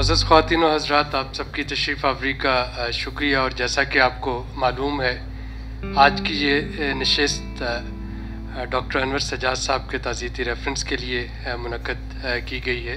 मुअज़्ज़ज़ ख़वातीन व हज़रात, आप सबकी तशरीफ़ आवरी का शुक्रिया। और जैसा कि आपको मालूम है, आज की ये नशिस्त डॉक्टर अनवर सज्जाद साहब के ताज़ीती रेफरेंस के लिए मुनक़्क़द की गई है।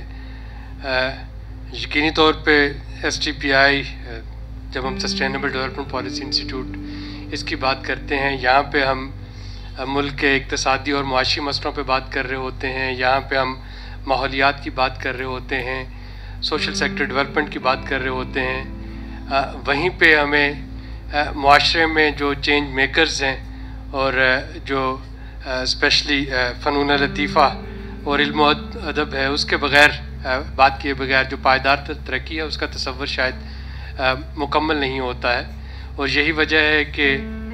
यकीनी तौर पे STPI, जब हम सस्टेनेबल डेवलपमेंट पॉलिसी इंस्टीट्यूट इसकी बात करते हैं, यहाँ पे हम मुल्क के इक़्तिसादी और मुआशी मसलों पे बात कर रहे होते हैं। यहाँ पे हम माहौलियात की बात कर रहे होते हैं, सोशल सेक्टर डेवलपमेंट की बात कर रहे होते हैं। वहीं पे हमें मुआशरे में जो चेंज मेकर्स हैं और जो स्पेशली फ़नून लतीफ़ा और इल्म अदब है, उसके बग़ैर बात किए बगैर जो पायदार तरक्की है उसका तसव्वुर शायद मुकम्मल नहीं होता है। और यही वजह है कि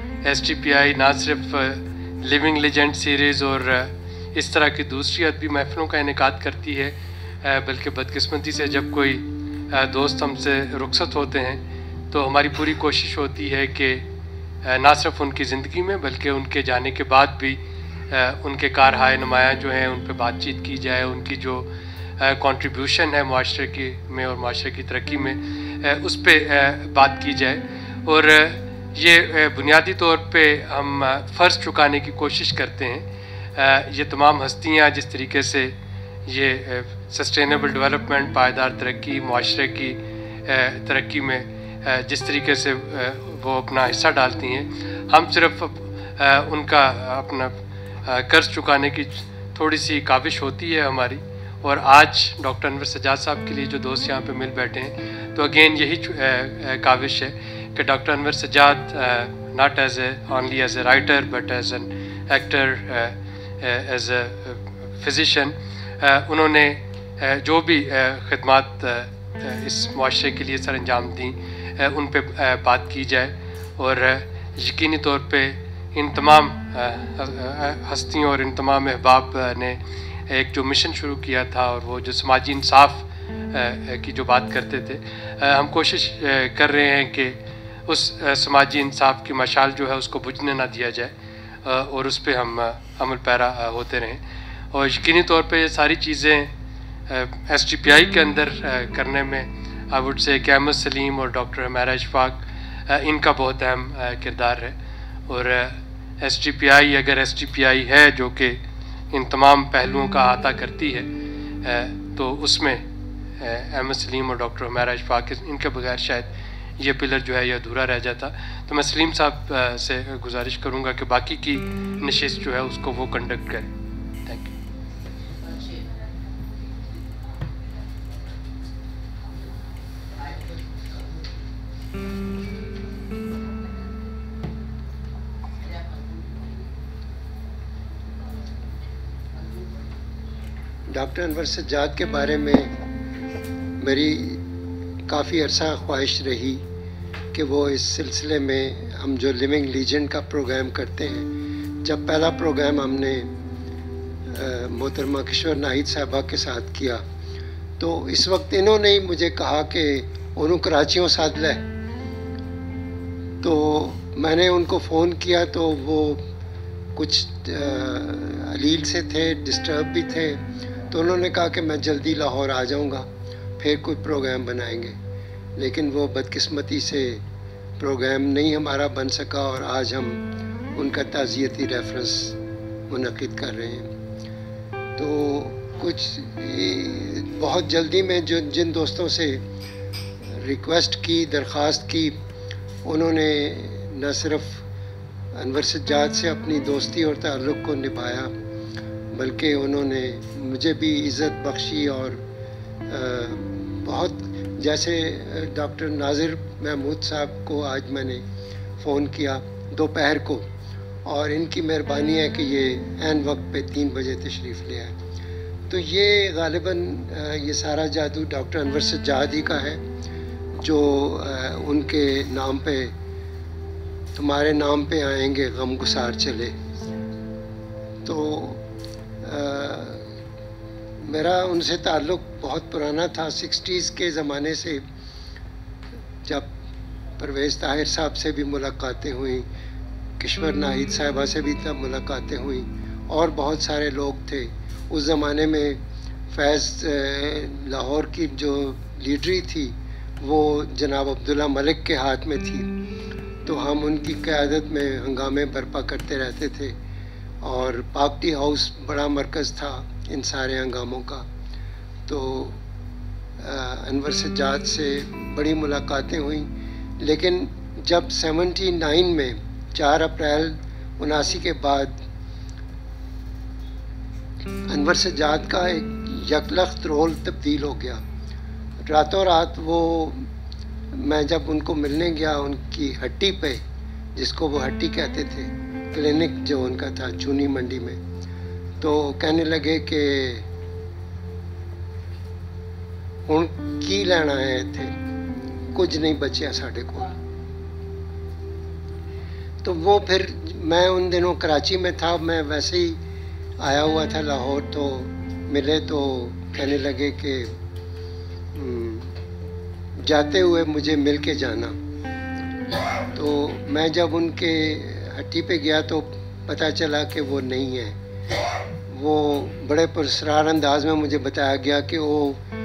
STPI ना सिर्फ लिविंग लेजेंड सीरीज़ और इस तरह की दूसरी अदबी महफ़िलों का इनेकाद करती है, बल्कि बदकिस्मती से जब कोई दोस्त हमसे रुखसत होते हैं तो हमारी पूरी कोशिश होती है कि ना सिर्फ उनकी ज़िंदगी में बल्कि उनके जाने के बाद भी उनके कारहाय नुमायाँ जो हैं उन पर बातचीत की जाए, उनकी जो कंट्रीब्यूशन है माशरे की में और माशरे की तरक्की में उस पर बात की जाए। और ये बुनियादी तौर पे हम फ़र्ज़ चुकाने की कोशिश करते हैं। ये तमाम हस्तियाँ जिस तरीके से ये सस्टेनेबल डेवलपमेंट, पायदार तरक्की, माशरे की तरक्की में जिस तरीके से वो अपना हिस्सा डालती हैं, हम सिर्फ उनका अपना कर्ज चुकाने की थोड़ी सी काविश होती है हमारी। और आज डॉक्टर अनवर सज्जाद साहब के लिए जो दोस्त यहाँ पे मिल बैठे हैं, तो अगेन यही काविश है कि doctor Anwar Sajjad not as only as a writer but as an actor, as a physician, उन्होंने जो भी खिदमात इस मुआशरे के लिए सर अंजाम दी उन पे बात की जाए। और यकीनी तौर पे इन तमाम हस्तियों और इन तमाम अहबाब ने एक जो मिशन शुरू किया था और वो जो समाजी इंसाफ की जो बात करते थे, हम कोशिश कर रहे हैं कि उस समाजी इंसाफ की मशाल जो है उसको बुझने ना दिया जाए और उस पर हम अमल पैरा होते रहें। और यकीनी तौर पे ये सारी चीज़ें STPI के अंदर करने में I would say Ahmad Salim और डॉक्टर हमारा इशफाक इनका बहुत अहम किरदार है। और STPI अगर STPI है जो कि इन तमाम पहलुओं का अहाता करती है, तो उसमें अहमद सलीम और डॉक्टर हमारा इशफाक इनके बगैर शायद ये पिलर जो है ये अधूरा रह जाता। तो मैं सलीम साहब से गुजारिश करूँगा कि बाकी की नशिस्त जो है उसको वो कंडक्ट करें। Thank you. Doctor Anwar Sajjad के बारे में मेरी काफ़ी अरसा ख्वाहिश रही कि वो इस सिलसिले में हम जो लिविंग लीजेंड का प्रोग्राम करते हैं, जब पहला प्रोग्राम हमने मोहतरमा किशोर नाहिद साहबा के साथ किया तो इस वक्त इन्होंने ही मुझे कहा कि उन्होंने कराचियों साथ ले, तो मैंने उनको फ़ोन किया तो वो कुछ अलील से थे, डिस्टर्ब भी थे, तो उन्होंने कहा कि मैं जल्दी लाहौर आ जाऊंगा, फिर कोई प्रोग्राम बनाएंगे। लेकिन वो बदकिस्मती से प्रोग्राम नहीं हमारा बन सका और आज हम उनका ताज़ियती रेफरेंस मुनक़िद कर रहे हैं। तो कुछ बहुत जल्दी में जो जिन दोस्तों से रिक्वेस्ट की, दरख्वास्त की, उन्होंने न सिर्फ अनवर सज्जाद से अपनी दोस्ती और ताल्लुक़ को निभाया बल्कि उन्होंने मुझे भी इज़्ज़त बख्शी। और बहुत जैसे डॉक्टर नाज़िर महमूद साहब को आज मैंने फ़ोन किया दोपहर को, और इनकी मेहरबानी है कि ये ऐन वक्त पे 3 बजे तशरीफ़ ले आए। तो ये गालिबन ये सारा जादू डॉक्टर अनवर सज्जाद ही का है, जो उनके नाम पे, तुम्हारे नाम पे आएंगे गम गुसार चले। तो मेरा उनसे ताल्लुक़ बहुत पुराना था, 60s के ज़माने से, जब परवेज़ ताहिर साहब से भी मुलाकातें हुई, किशोर नाहिद साहिबा से भी तब मुलाकातें हुई और बहुत सारे लोग थे। उस ज़माने में فیض لاہور کی جو لیڈری تھی وہ جناب عبداللہ ملک کے ہاتھ میں تھی، تو ہم ان کی قیادت میں ہنگامے برپا کرتے رہتے تھے، اور پاک ٹی ہاؤس بڑا مرکز تھا ان سارے ہنگاموں کا۔ تو انور سجاد سے بڑی ملاقاتیں ہوئیں، لیکن جب 79 میں 4 اپریل 79 کے بعد انور سجاد کا ایک یکلخت رول تبدیل ہو گیا، راتوں رات وہ، میں جب ان کو ملنے گیا ان کی ہٹی پہ، جس کو وہ ہٹی کہتے تھے، کلینک جو ان کا تھا چونی منڈی میں، تو کہنے لگے کہ ہن کی لینا ہے تھے، کچھ نہیں بچیا ساڈے کو۔ تو وہ پھر میں ان دنوں کراچی میں تھا، میں ویسے ہی آیا ہوا تھا لاہور، تو ملے تو کہنے لگے کہ جاتے ہوئے مجھے مل کے جانا۔ تو میں جب ان کے ہٹی پہ گیا تو پتہ چلا کہ وہ نہیں ہے، وہ بڑے پراسرار انداز میں مجھے بتایا گیا کہ وہ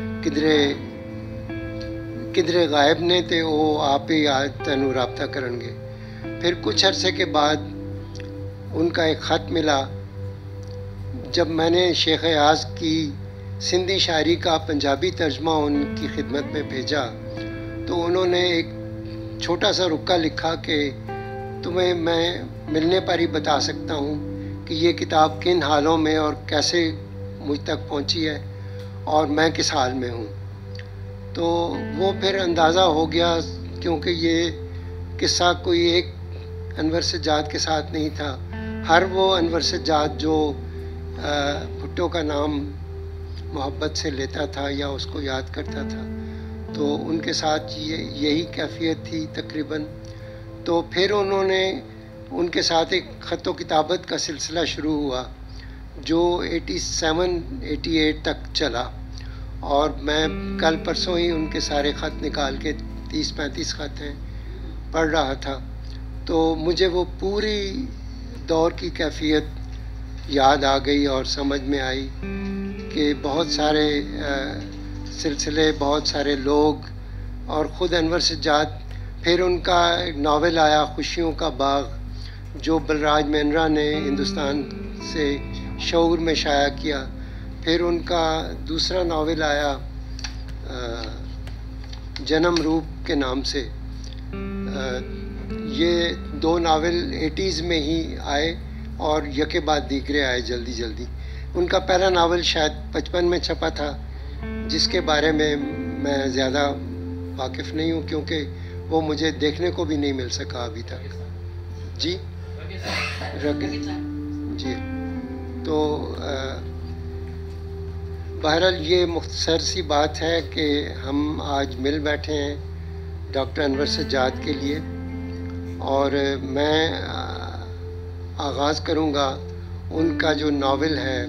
کدھرے غائب نے، تے وہ آپ ہی آج تینوں رابطہ کرن گے۔ پھر کچھ عرصے کے بعد ان کا ایک خط ملا، جب میں نے شیخ ایاز کی سندھی شاعری کا پنجابی ترجمہ ان کی خدمت میں بھیجا، تو انہوں نے ایک چھوٹا سا رکا لکھا کہ تمہیں میں ملنے پر ہی بتا سکتا ہوں کہ یہ کتاب کن حالوں میں اور کیسے مجھ تک پہنچی ہے اور میں کس حال میں ہوں۔ تو وہ پھر اندازہ ہو گیا، کیونکہ یہ قصہ کوئی ایک انور سجاد کے ساتھ نہیں تھا، ہر وہ انور سجاد جو بھٹو کا نام محبت سے لیتا تھا یا اس کو یاد کرتا تھا، تو ان کے ساتھ یہی کیفیت تھی تقریباً۔ تو پھر انہوں نے ان کے ساتھ ایک خط و کتابت کا سلسلہ شروع ہوا جو 87-88 تک چلا، اور میں کل پرسوں ہی ان کے سارے خط نکال کے 30-35 خط ہیں پڑھ رہا تھا، تو مجھے وہ پوری دور کی کیفیت یاد آ گئی اور سمجھ میں آئی کہ بہت سارے سلسلے، بہت سارے لوگ، اور خود انور سجاد۔ پھر ان کا ایک ناول آیا خوشیوں کا باغ، جو بلراج مہندرا نے ہندوستان سے شعور میں شائع کیا۔ پھر ان کا دوسرا ناول آیا جنم روپ کے نام سے۔ یہ 2 ناول 80s میں ہی آئے اور یکے بعد دیگرے آئے جلدی جلدی۔ ان کا پہلا ناول شاید 55 میں چھپا تھا، جس کے بارے میں میں زیادہ واقف نہیں ہوں، کیونکہ وہ مجھے دیکھنے کو بھی نہیں مل سکا ابھی تک۔ جی جی، تو بہرحال یہ مختصر سی بات ہے کہ ہم آج مل بیٹھے ہیں ڈاکٹر انور سجاد کے لیے، اور میں آغاز کروں گا ان کا جو ناول ہے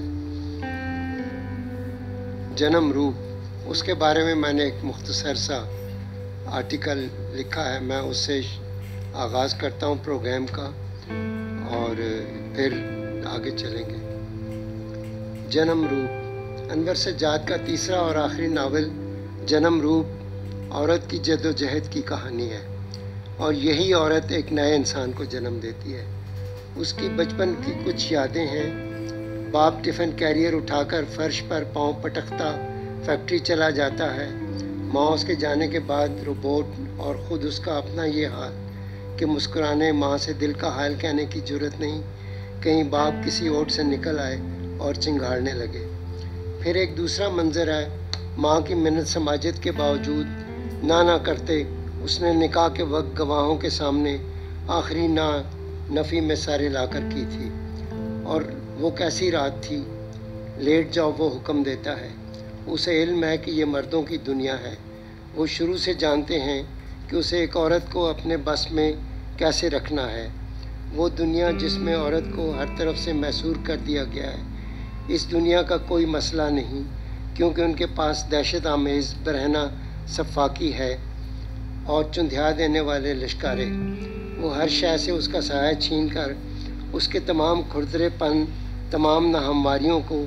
جنم روپ، اس کے بارے میں نے ایک مختصر سا آرٹیکل لکھا ہے، میں اس سے آغاز کرتا ہوں پروگرام کا اور پھر آگے چلیں گے۔ جنم روپ، انور سجاد کا تیسرا اور آخری ناول جنم روپ عورت کی جد و جہد کی کہانی ہے، اور یہی عورت ایک نئے انسان کو جنم دیتی ہے۔ اس کی بچپن کی کچھ یادیں ہیں۔ باپ ٹفن کیریئر اٹھا کر فرش پر پاؤں پٹکتا فیکٹری چلا جاتا ہے۔ ماں اس کے جانے کے بعد روبوٹ، اور خود اس کا اپنا یہ حال کہ مسکرانے ماں سے دل کا حال کہنے کی جرت نہیں، کہیں باپ کسی اوٹ سے نکل آئے اور چنگاڑنے لگے۔ پھر ایک دوسرا منظر ہے، ماں کی منت سماجت کے باوجود نہ کرتے اس نے نکاح کے وقت گواہوں کے سامنے آخری نفی میں سارے لا کر کی تھی، اور وہ کیسی رات تھی۔ لیٹ جاؤ وہ حکم دیتا ہے، اسے علم ہے کہ یہ مردوں کی دنیا ہے۔ وہ شروع سے جانتے ہیں کہ اسے ایک عورت کو اپنے بس میں کیسے رکھنا ہے، وہ دنیا جس میں عورت کو ہر طرف سے محصور کر دیا گیا ہے۔ اس دنیا کا کوئی مسئلہ نہیں، کیونکہ ان کے پاس دہشت آمیز برہنہ صفاقی ہے اور چندھیا دینے والے لشکارے۔ وہ ہر شے سے اس کا سایہ چھین کر اس کے تمام کھردرے پن، تمام ناہمواریوں کو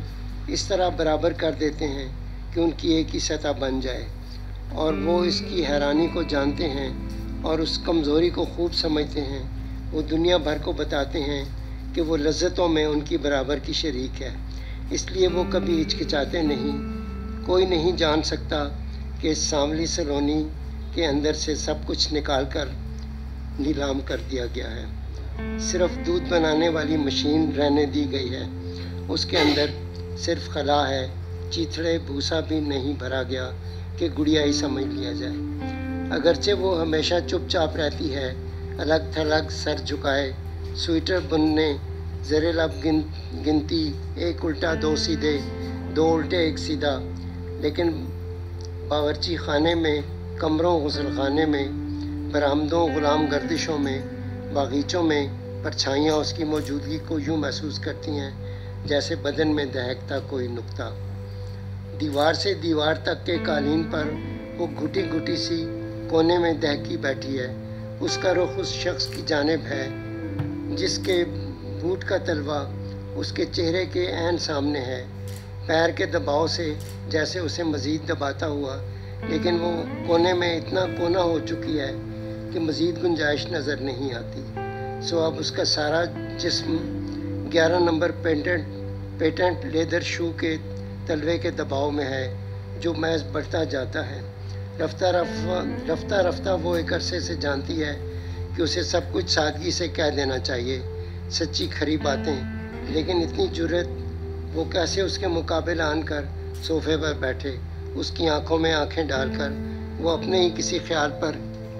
اس طرح برابر کر دیتے ہیں کہ ان کی ایک ہی سطح بن جائے، اور وہ اس کی حیرانی کو جانتے ہیں اور اس کمزوری کو خوب سمجھتے ہیں۔ وہ دنیا بھر کو بتاتے ہیں کہ وہ لذتوں میں ان کی برابر کی شریک ہے، اس لیے وہ کبھی ہچکچاتے نہیں۔ کوئی نہیں جان سکتا کہ اس سانولی سلونی کے اندر سے سب کچھ نکال کر نیلام کر دیا گیا ہے۔ صرف دودھ بنانے والی مشین رہنے دی گئی ہے، اس کے اندر صرف خلا ہے، چیتھڑے بھوسا بھی نہیں بھرا گیا کہ گڑیا ہی سمجھ لیا جائے۔ اگرچہ وہ ہمیشہ چپ چاپ رہتی ہے، الگ تھلگ سر جھکائے، سویٹر بننے، زر لب گنتی، ایک الٹا دو سیدھے، دو الٹے ایک سیدھا، لیکن باورچی خانے میں، کمروں غسل خانے میں، برآمدوں غلام گردشوں میں، باغیچوں میں پرچھائیاں اس کی موجودگی کو یوں محسوس کرتی ہیں جیسے بدن میں دہکتا کوئی نقطہ۔ دیوار سے دیوار تک کے قالین پر وہ گھٹی گھٹی سی کونے میں دہکی بیٹھی ہے۔ اس کا رخ اس شخص کی جانب ہے جس کے بوٹ کا تلوا اس کے چہرے کے عین سامنے ہے، پیر کے دباؤ سے جیسے اسے مزید دباتا ہوا، لیکن وہ کونے میں اتنا کونا ہو چکی ہے کہ مزید گنجائش نظر نہیں آتی۔ سو اب اس کا سارا جسم 11 نمبر پیٹنٹ لیدر شو کے تلوے کے دباؤ میں ہے جو محض بڑھتا جاتا ہے۔ رفتہ رفتہ وہ ایک عرصے سے جانتی ہے کہ اسے سب کچھ سادگی سے کہہ دینا چاہیے، سچی کھری باتیں، لیکن اتنی جرأت وہ کیسے اس کے مقابل آن کر صوفے پر بیٹھے، اس کی آنکھوں میں آنکھیں ڈال کر وہ اپنے ہی کسی خیال پر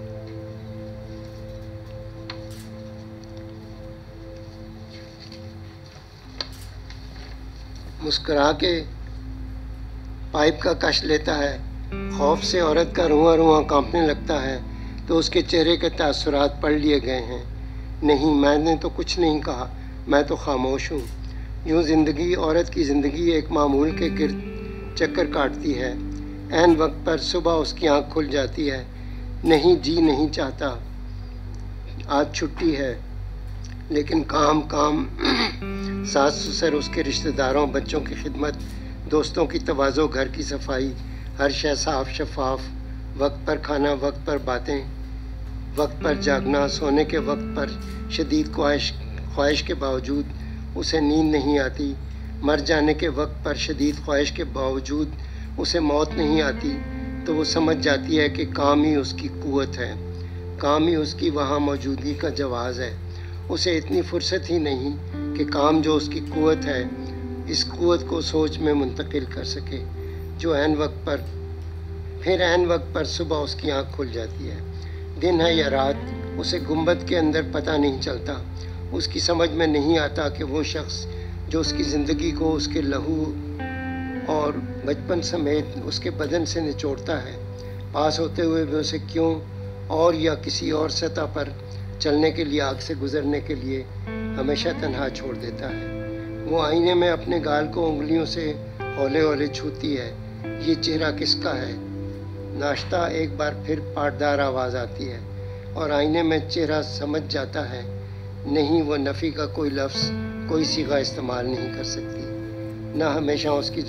مسکرا کے پائپ کا کش لیتا ہے۔ خوف سے عورت کا رواں رواں کانپنے لگتا ہے تو اس کے چہرے کے تاثرات پڑھ لیے گئے ہیں۔ نہیں، میں نے تو کچھ نہیں کہا، میں تو خاموش ہوں۔ یوں زندگی، عورت کی زندگی ایک معمول کے گرد چکر کاٹتی ہے۔ عین وقت پر صبح اس کی آنکھ کھل جاتی ہے۔ نہیں، جی نہیں چاہتا، آج چھٹی ہے، لیکن کام ساس سسر، اس کے رشتہ داروں، بچوں کی خدمت، دوستوں کی تواضع، گھر کی صفائی، ہر شے صاف شفاف، وقت پر کھانا، وقت پر باتیں، وقت پر جاگنا، سونے کے وقت پر شدید خواہش کے باوجود اسے نیند نہیں آتی، مر جانے کے وقت پر شدید خواہش کے باوجود اسے موت نہیں آتی، تو وہ سمجھ جاتی ہے کہ کام ہی اس کی قوت ہے، کام ہی اس کی وہاں موجودگی کا جواز ہے۔ اسے اتنی فرصت ہی نہیں کہ کام جو اس کی قوت ہے، اس قوت کو سوچ میں منتقل کر سکے، جو عین وقت پر صبح اس کی آنکھ کھل جاتی ہے۔ دن ہے یا رات، اسے گنبد کے اندر پتہ نہیں چلتا۔ اس کی سمجھ میں نہیں آتا کہ وہ شخص جو اس کی زندگی کو اس کے لہو اور بچپن سمیت اس کے بدن سے نچوڑتا ہے، پاس ہوتے ہوئے بھی اسے کیوں اور یا کسی اور سطح پر چلنے کے لیے، آگ سے گزرنے کے لیے ہمیشہ تنہا چھوڑ دیتا ہے۔ وہ آئینے میں اپنے گال کو انگلیوں سے ہولے ہولے چھوتی ہے۔ یہ چہرہ کس کا ہے؟ ناشتہ ایک بار پھر پاٹدار آواز آتی ہے اور آئینے میں چہرہ سمجھ جاتا ہے، نہیں، وہ نفی کا کوئی لفظ، کوئی صیغہ استعمال نہیں کر سکتی، نہ ہمیشہ اس کی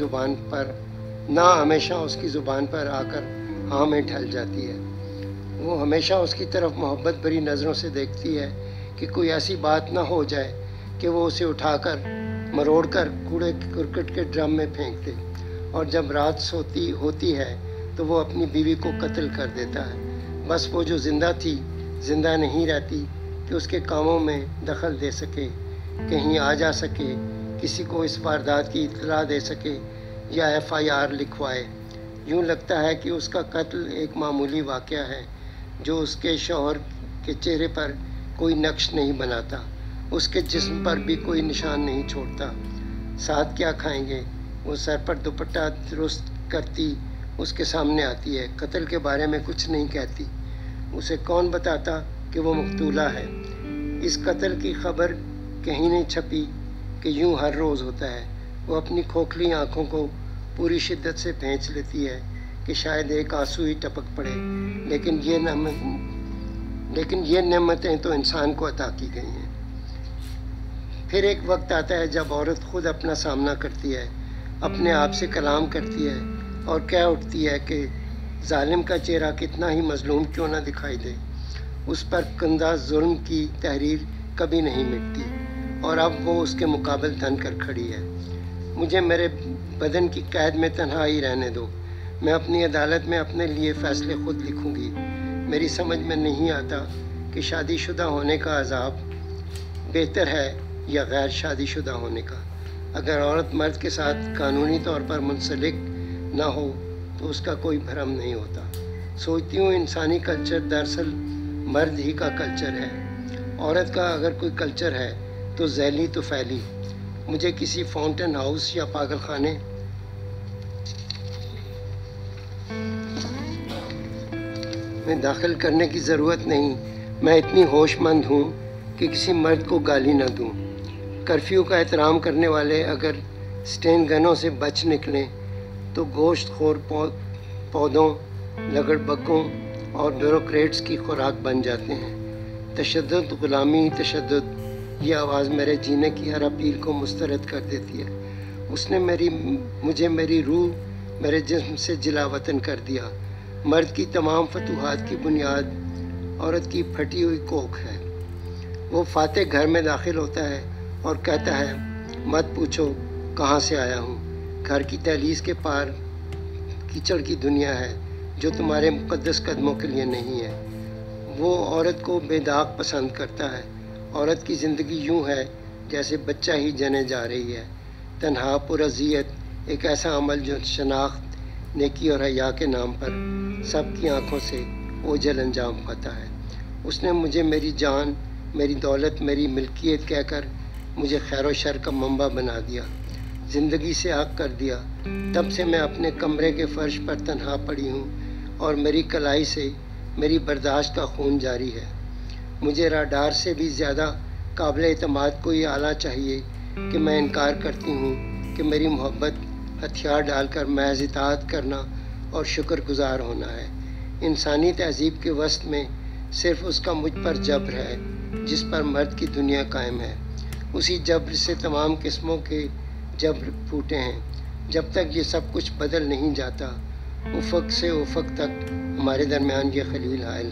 زبان پر آ کر ہاں میں ڈھل جاتی ہے۔ وہ ہمیشہ اس کی طرف محبت بھری نظروں سے دیکھتی ہے کہ کوئی ایسی بات نہ ہو جائے کہ وہ اسے اٹھا کر مروڑ کر کوڑے کرکٹ کے ڈرم میں پھینک دے، اور جب رات ہوتی ہے تو وہ اپنی بیوی کو قتل کر دیتا ہے۔ بس وہ جو زندہ تھی، زندہ نہیں رہتی کہ اس کے کاموں میں دخل دے سکے، کہیں آ جا سکے، کسی کو اس واردات کی اطلاع دے سکے یا FIR لکھوائے۔ یوں لگتا ہے کہ اس کا قتل ایک معمولی واقعہ ہے جو اس کے شوہر کے چہرے پر کوئی نقش نہیں بناتا، اس کے جسم پر بھی کوئی نشان نہیں چھوڑتا۔ ساتھ کیا کھائیں گے؟ وہ سر پر دوپٹہ درست کرتی اس کے سامنے آتی ہے، قتل کے بارے میں کچھ نہیں کہتی۔ اسے کون بتاتا کہ وہ مقتولہ ہے؟ اس قتل کی خبر کہیں نہیں چھپی کہ یوں ہر روز ہوتا ہے۔ وہ اپنی کھوکھلی آنکھوں کو پوری شدت سے بھینچ لیتی ہے کہ شاید ایک آنسو ہی ٹپک پڑے، لیکن یہ نعمتیں تو انسان کو عطا کی گئی ہیں۔ پھر ایک وقت آتا ہے جب عورت خود اپنا سامنا کرتی ہے، اپنے آپ سے کلام کرتی ہے اور کہہ اٹھتی ہے کہ ظالم کا چہرہ کتنا ہی مظلوم کیوں نہ دکھائی دے، اس پر کندہ ظلم کی تحریر کبھی نہیں مٹتی، اور اب وہ اس کے مقابل تن کر کھڑی ہے۔ مجھے میرے بدن کی قید میں تنہا ہی رہنے دو، میں اپنی عدالت میں اپنے لیے فیصلے خود لکھوں گی۔ میری سمجھ میں نہیں آتا کہ شادی شدہ ہونے کا عذاب بہتر ہے یا غیر شادی شدہ ہونے کا۔ اگر عورت مرد کے ساتھ قانونی طور پر منسلک نہ ہو تو اس کا کوئی بھرم نہیں ہوتا۔ سوچتی ہوں انسانی کلچر دراصل مرد ہی کا کلچر ہے۔ عورت کا اگر کوئی کلچر ہے تو ذیلی تو پھیلی۔ مجھے کسی فاؤنٹین ہاؤس یا پاگل خانے میں داخل کرنے کی ضرورت نہیں۔ میں اتنی ہوش مند ہوں کہ کسی مرد کو گالی نہ دوں۔ کرفیو کا احترام کرنے والے اگر سٹین گنوں سے بچ نکلیں تو گوشت خور پودوں، لگڑ بگوں اور بیوروکریٹس کی خوراک بن جاتے ہیں۔ تشدد، غلامی، تشدد، یہ آواز میرے جینے کی ہر اپیل کو مسترد کر دیتی ہے۔ اس نے مجھے میری روح، میرے جسم سے جلا وطن کر دیا۔ مرد کی تمام فتوحات کی بنیاد عورت کی پھٹی ہوئی کوکھ ہے۔ وہ فاتح گھر میں داخل ہوتا ہے اور کہتا ہے، مت پوچھو کہاں سے آیا ہوں۔ گھر کی دہلیز کے پار کیچڑ کی دنیا ہے جو تمہارے مقدس قدموں کے لیے نہیں ہے۔ وہ عورت کو بے داغ پسند کرتا ہے۔ عورت کی زندگی یوں ہے جیسے بچہ ہی جنے جا رہی ہے، تنہا، پراذیت، ایک ایسا عمل جو شناخت، نیکی اور حیا کے نام پر سب کی آنکھوں سے اوجھل انجام پاتا ہے۔ اس نے مجھے میری جان، میری دولت، میری ملکیت کہہ کر مجھے خیر و شر کا منبع بنا دیا، زندگی سے آگ کر دیا۔ تب سے میں اپنے کمرے کے فرش پر تنہا پڑی ہوں اور میری کلائی سے میری برداشت کا خون جاری ہے۔ مجھے راڈار سے بھی زیادہ قابل اعتماد کوئی آلہ چاہیے کہ میں انکار کرتی ہوں کہ میری محبت ہتھیار ڈال کر محض اطاعت کرنا اور شکر گزار ہونا ہے۔ انسانی تہذیب کے وسط میں صرف اس کا مجھ پر جبر ہے جس پر مرد کی دنیا قائم ہے۔ اسی جبر سے تمام قسموں کے جبر پھوٹے ہیں۔ جب تک یہ سب کچھ بدل نہیں جاتا، افق سے افق تک ہمارے درمیان یہ خلیل حائل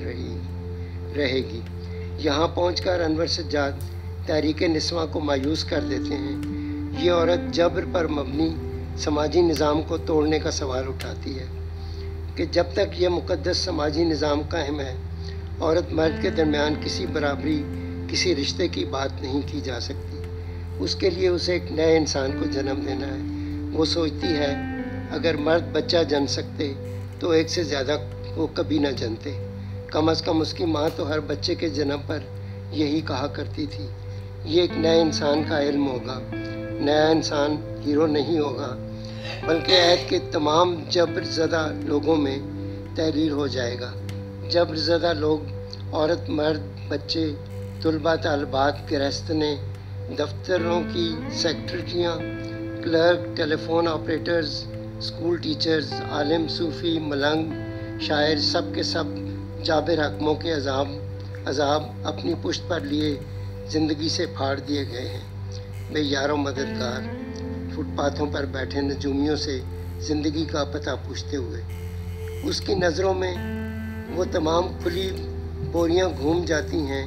رہے گی۔ یہاں پہنچ کر انور سجاد تحریک نسواں کو مایوس کر دیتے ہیں۔ یہ عورت جبر پر مبنی سماجی نظام کو توڑنے کا سوال اٹھاتی ہے کہ جب تک یہ مقدس سماجی نظام قائم ہے، عورت مرد کے درمیان کسی برابری، کسی رشتے کی بات نہیں کی جا سکتی۔ اس کے لیے اسے ایک نئے انسان کو جنم دینا ہے۔ وہ سوچتی ہے اگر مرد بچہ جن سکتے تو ایک سے زیادہ وہ کبھی نہ جنتے۔ کم از کم اس کی ماں تو ہر بچے کے جنم پر یہی کہا کرتی تھی، یہ ایک نئے انسان کا علم ہوگا۔ نیا انسان ہیرو نہیں ہوگا بلکہ عہد کے تمام جبر زدہ لوگوں میں تحلیل ہو جائے گا۔ جبر زدہ لوگ عورت، مرد، بچے، طلباء، طالبات، گرہستنے، دفتروں کی سیکرٹریاں، clerk, telephone operators, school teachers, عالم، صوفی، ملنگ، شاعر، سب کے سب جابر حکموں کے عذاب اپنی پشت پر لیے زندگی سے پھاڑ دیے گئے ہیں۔ بے یار و مددگار، فٹ پاتھوں پر بیٹھے نجومیوں سے زندگی کا پتہ پوچھتے ہوئے۔ اس کی نظروں میں وہ تمام کھلی بوریاں گھوم جاتی ہیں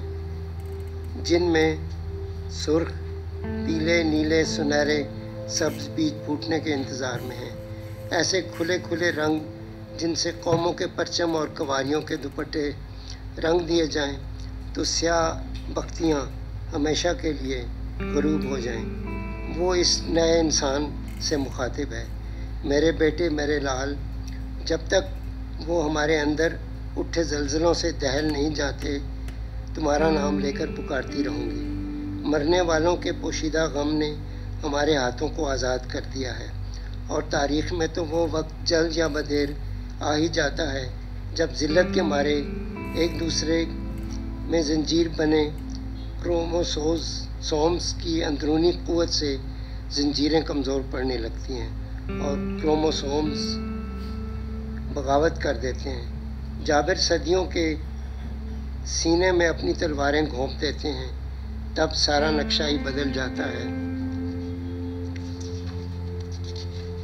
جن میں سرخ، پیلے، نیلے، سنہرے، سبز بیج پھوٹنے کے انتظار میں ہیں۔ ایسے کھلے کھلے رنگ جن سے قوموں کے پرچم اور قواریوں کے دوپٹے رنگ دیے جائیں تو سیاہ بختیاں ہمیشہ کے لیے غروب ہو جائیں۔ وہ اس نئے انسان سے مخاطب ہے، میرے بیٹے، میرے لال، جب تک وہ ہمارے اندر اٹھے زلزلوں سے دہل نہیں جاتے تمہارا نام لے کر پکارتی رہوں گی۔ مرنے والوں کے پوشیدہ غم نے ہمارے ہاتھوں کو آزاد کر دیا ہے، اور تاریخ میں تو وہ وقت جلد یا بدیر آ ہی جاتا ہے جب ذلت کے مارے ایک دوسرے میں زنجیر بنے کروموسومز کی اندرونی قوت سے زنجیریں کمزور پڑنے لگتی ہیں اور کروموسومز بغاوت کر دیتے ہیں۔ جابر صدیوں کے سینے میں اپنی تلواریں گھونپ دیتے ہیں، تب سارا نقشہ ہی بدل جاتا ہے۔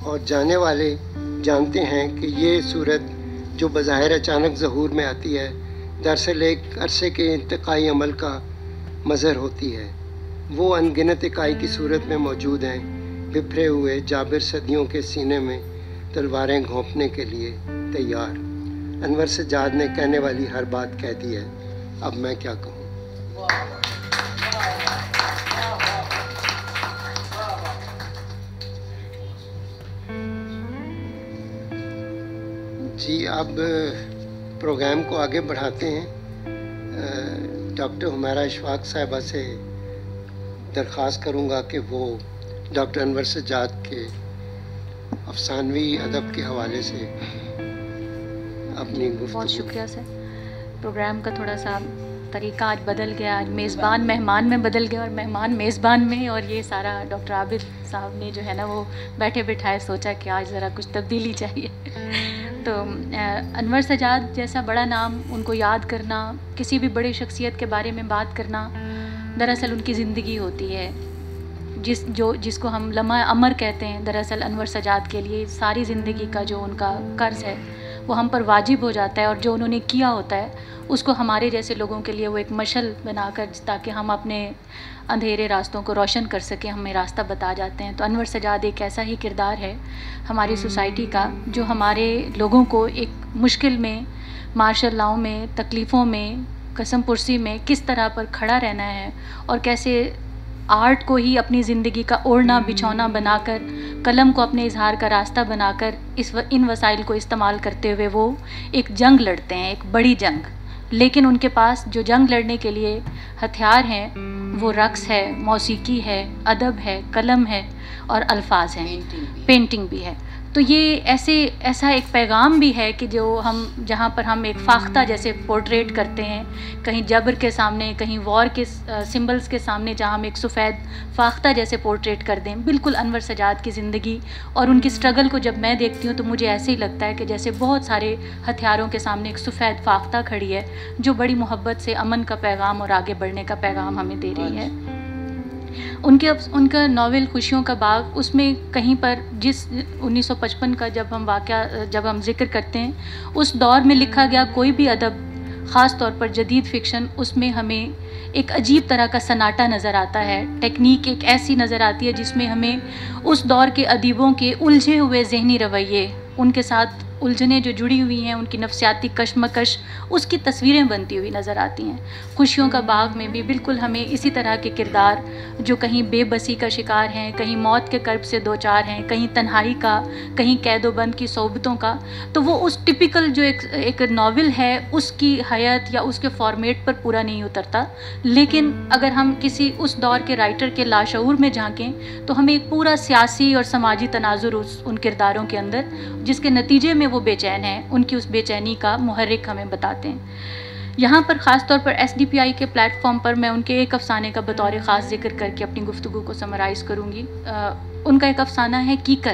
اور جانے والے جانتے ہیں کہ یہ صورت جو بظاہر اچانک ظہور میں آتی ہے دراصل ایک عرصے کے انتقائی عمل کا مظہر ہوتی ہے۔ وہ ان گنت اکائی کی صورت میں موجود ہیں، بپھرے ہوئے جابر صدیوں کے سینے میں تلواریں گھونپنے کے لیے تیار۔ انور سجاد نے کہنے والی ہر بات کہہ دی ہے، اب میں کیا کہوں۔ جی اب پروگرام کو آگے بڑھاتے ہیں۔ ڈاکٹر حمیرہ اشفاق صاحبہ سے درخواست کروں گا کہ وہ ڈاکٹر انور سجاد کے افسانوی ادب کے حوالے سے اپنی گفتگو۔ بہت شکریہ سر۔ پروگرام کا تھوڑا سا طریقہ آج بدل گیا، آج میزبان مہمان میں بدل گیا اور مہمان میزبان میں، اور یہ سارا ڈاکٹر عابد صاحب نے جو ہے نا وہ بیٹھے بٹھائے سوچا کہ آج ذرا کچھ تبدیلی چاہیے۔ تو انور سجاد جیسا بڑا نام، ان کو یاد کرنا، کسی بھی بڑے شخصیت کے بارے میں بات کرنا، دراصل ان کی زندگی ہوتی ہے، جس کو ہم لمحہ امر کہتے ہیں۔ دراصل انور سجاد کے لیے ساری زندگی کا جو ان کا قرض ہے وہ ہم پر واجب ہو جاتا ہے، اور جو انہوں نے کیا ہوتا ہے اس کو ہمارے جیسے لوگوں کے لیے وہ ایک مشعل بنا کر، تاکہ ہم اپنے اندھیرے راستوں کو روشن کر سکیں، ہمیں راستہ بتا جاتے ہیں۔ تو انور سجاد ایک ایسا ہی کردار ہے ہماری سوسائٹی کا جو ہمارے لوگوں کو ایک مشکل میں، مارشل لاؤ میں، تکلیفوں میں، قسم پرسی میں کس طرح پر کھڑا رہنا ہے، اور کیسے آرٹ کو ہی اپنی زندگی کا اوڑھنا بچھونا بنا کر، قلم کو اپنے اظہار کا راستہ بنا کر، ان وسائل کو استعمال کرتے ہوئے وہ ایک جنگ لڑتے ہیں، ایک بڑی جنگ۔ لیکن ان کے پاس جو جنگ لڑنے کے لیے ہتھیار ہیں وہ رقص ہے، موسیقی ہے، ادب ہے، قلم ہے اور الفاظ ہیں، پینٹنگ بھی ہے۔ تو یہ ایسا ایک پیغام بھی ہے کہ جو ہم جہاں پر ہم ایک فاختہ جیسے پورٹریٹ کرتے ہیں، کہیں جبر کے سامنے، کہیں وار کے سمبلز کے سامنے، جہاں ہم ایک سفید فاختہ جیسے پورٹریٹ کر دیں، بالکل انور سجاد کی زندگی اور ان کی سٹرگل کو جب میں دیکھتی ہوں تو مجھے ایسے ہی لگتا ہے کہ جیسے بہت سارے ہتھیاروں کے سامنے ایک سفید فاختہ کھڑی ہے جو بڑی محبت سے امن کا پیغام اور آگے بڑھنے کا پیغام ہمیں دے رہی ہے۔ ان کا ناول خوشیوں کا باغ، اس میں کہیں پر جس 1955 کا جب ہم ذکر کرتے ہیں، اس دور میں لکھا گیا کوئی بھی ادب، خاص طور پر جدید فکشن، اس میں ہمیں ایک عجیب طرح کا سناٹا نظر آتا ہے، ٹیکنیک ایک ایسی نظر آتی ہے جس میں ہمیں اس دور کے ادیبوں کے الجھے ہوئے ذہنی رویے، ان کے ساتھ الجھنیں جو جڑی ہوئی ہیں، ان کی نفسیاتی کشمکش، اس کی تصویریں بنتی ہوئی نظر آتی ہیں۔ خوشیوں کا باغ میں بھی بالکل ہمیں اسی طرح کے کردار جو کہیں بے بسی کا شکار ہیں، کہیں موت کے کرب سے دوچار ہیں، کہیں تنہائی کا، کہیں قید و بند کی صحبتوں کا، تو وہ اس ٹپیکل جو ایک ناول ہے اس کی حیت یا اس کے فارمیٹ پر پورا نہیں اترتا۔ لیکن اگر ہم کسی اس دور کے رائٹر کے لاشعور میں جھانکیں تو ہمیں ایک پورا سیاسی اور سماجی تناظر ان کرداروں کے اندر، جس کے نتیجے میں وہ بے چین ہیں، ان کی اس بے چینی کا محرک ہمیں بتاتے ہیں۔ یہاں پر خاص طور پر ایس ڈی پی آئی کے پلیٹ فارم پر میں ان کے ایک افسانے کا بطور خاص ذکر کر کے اپنی گفتگو کو سمرائز کروں گی۔ ان کا ایک افسانہ ہے کیکر۔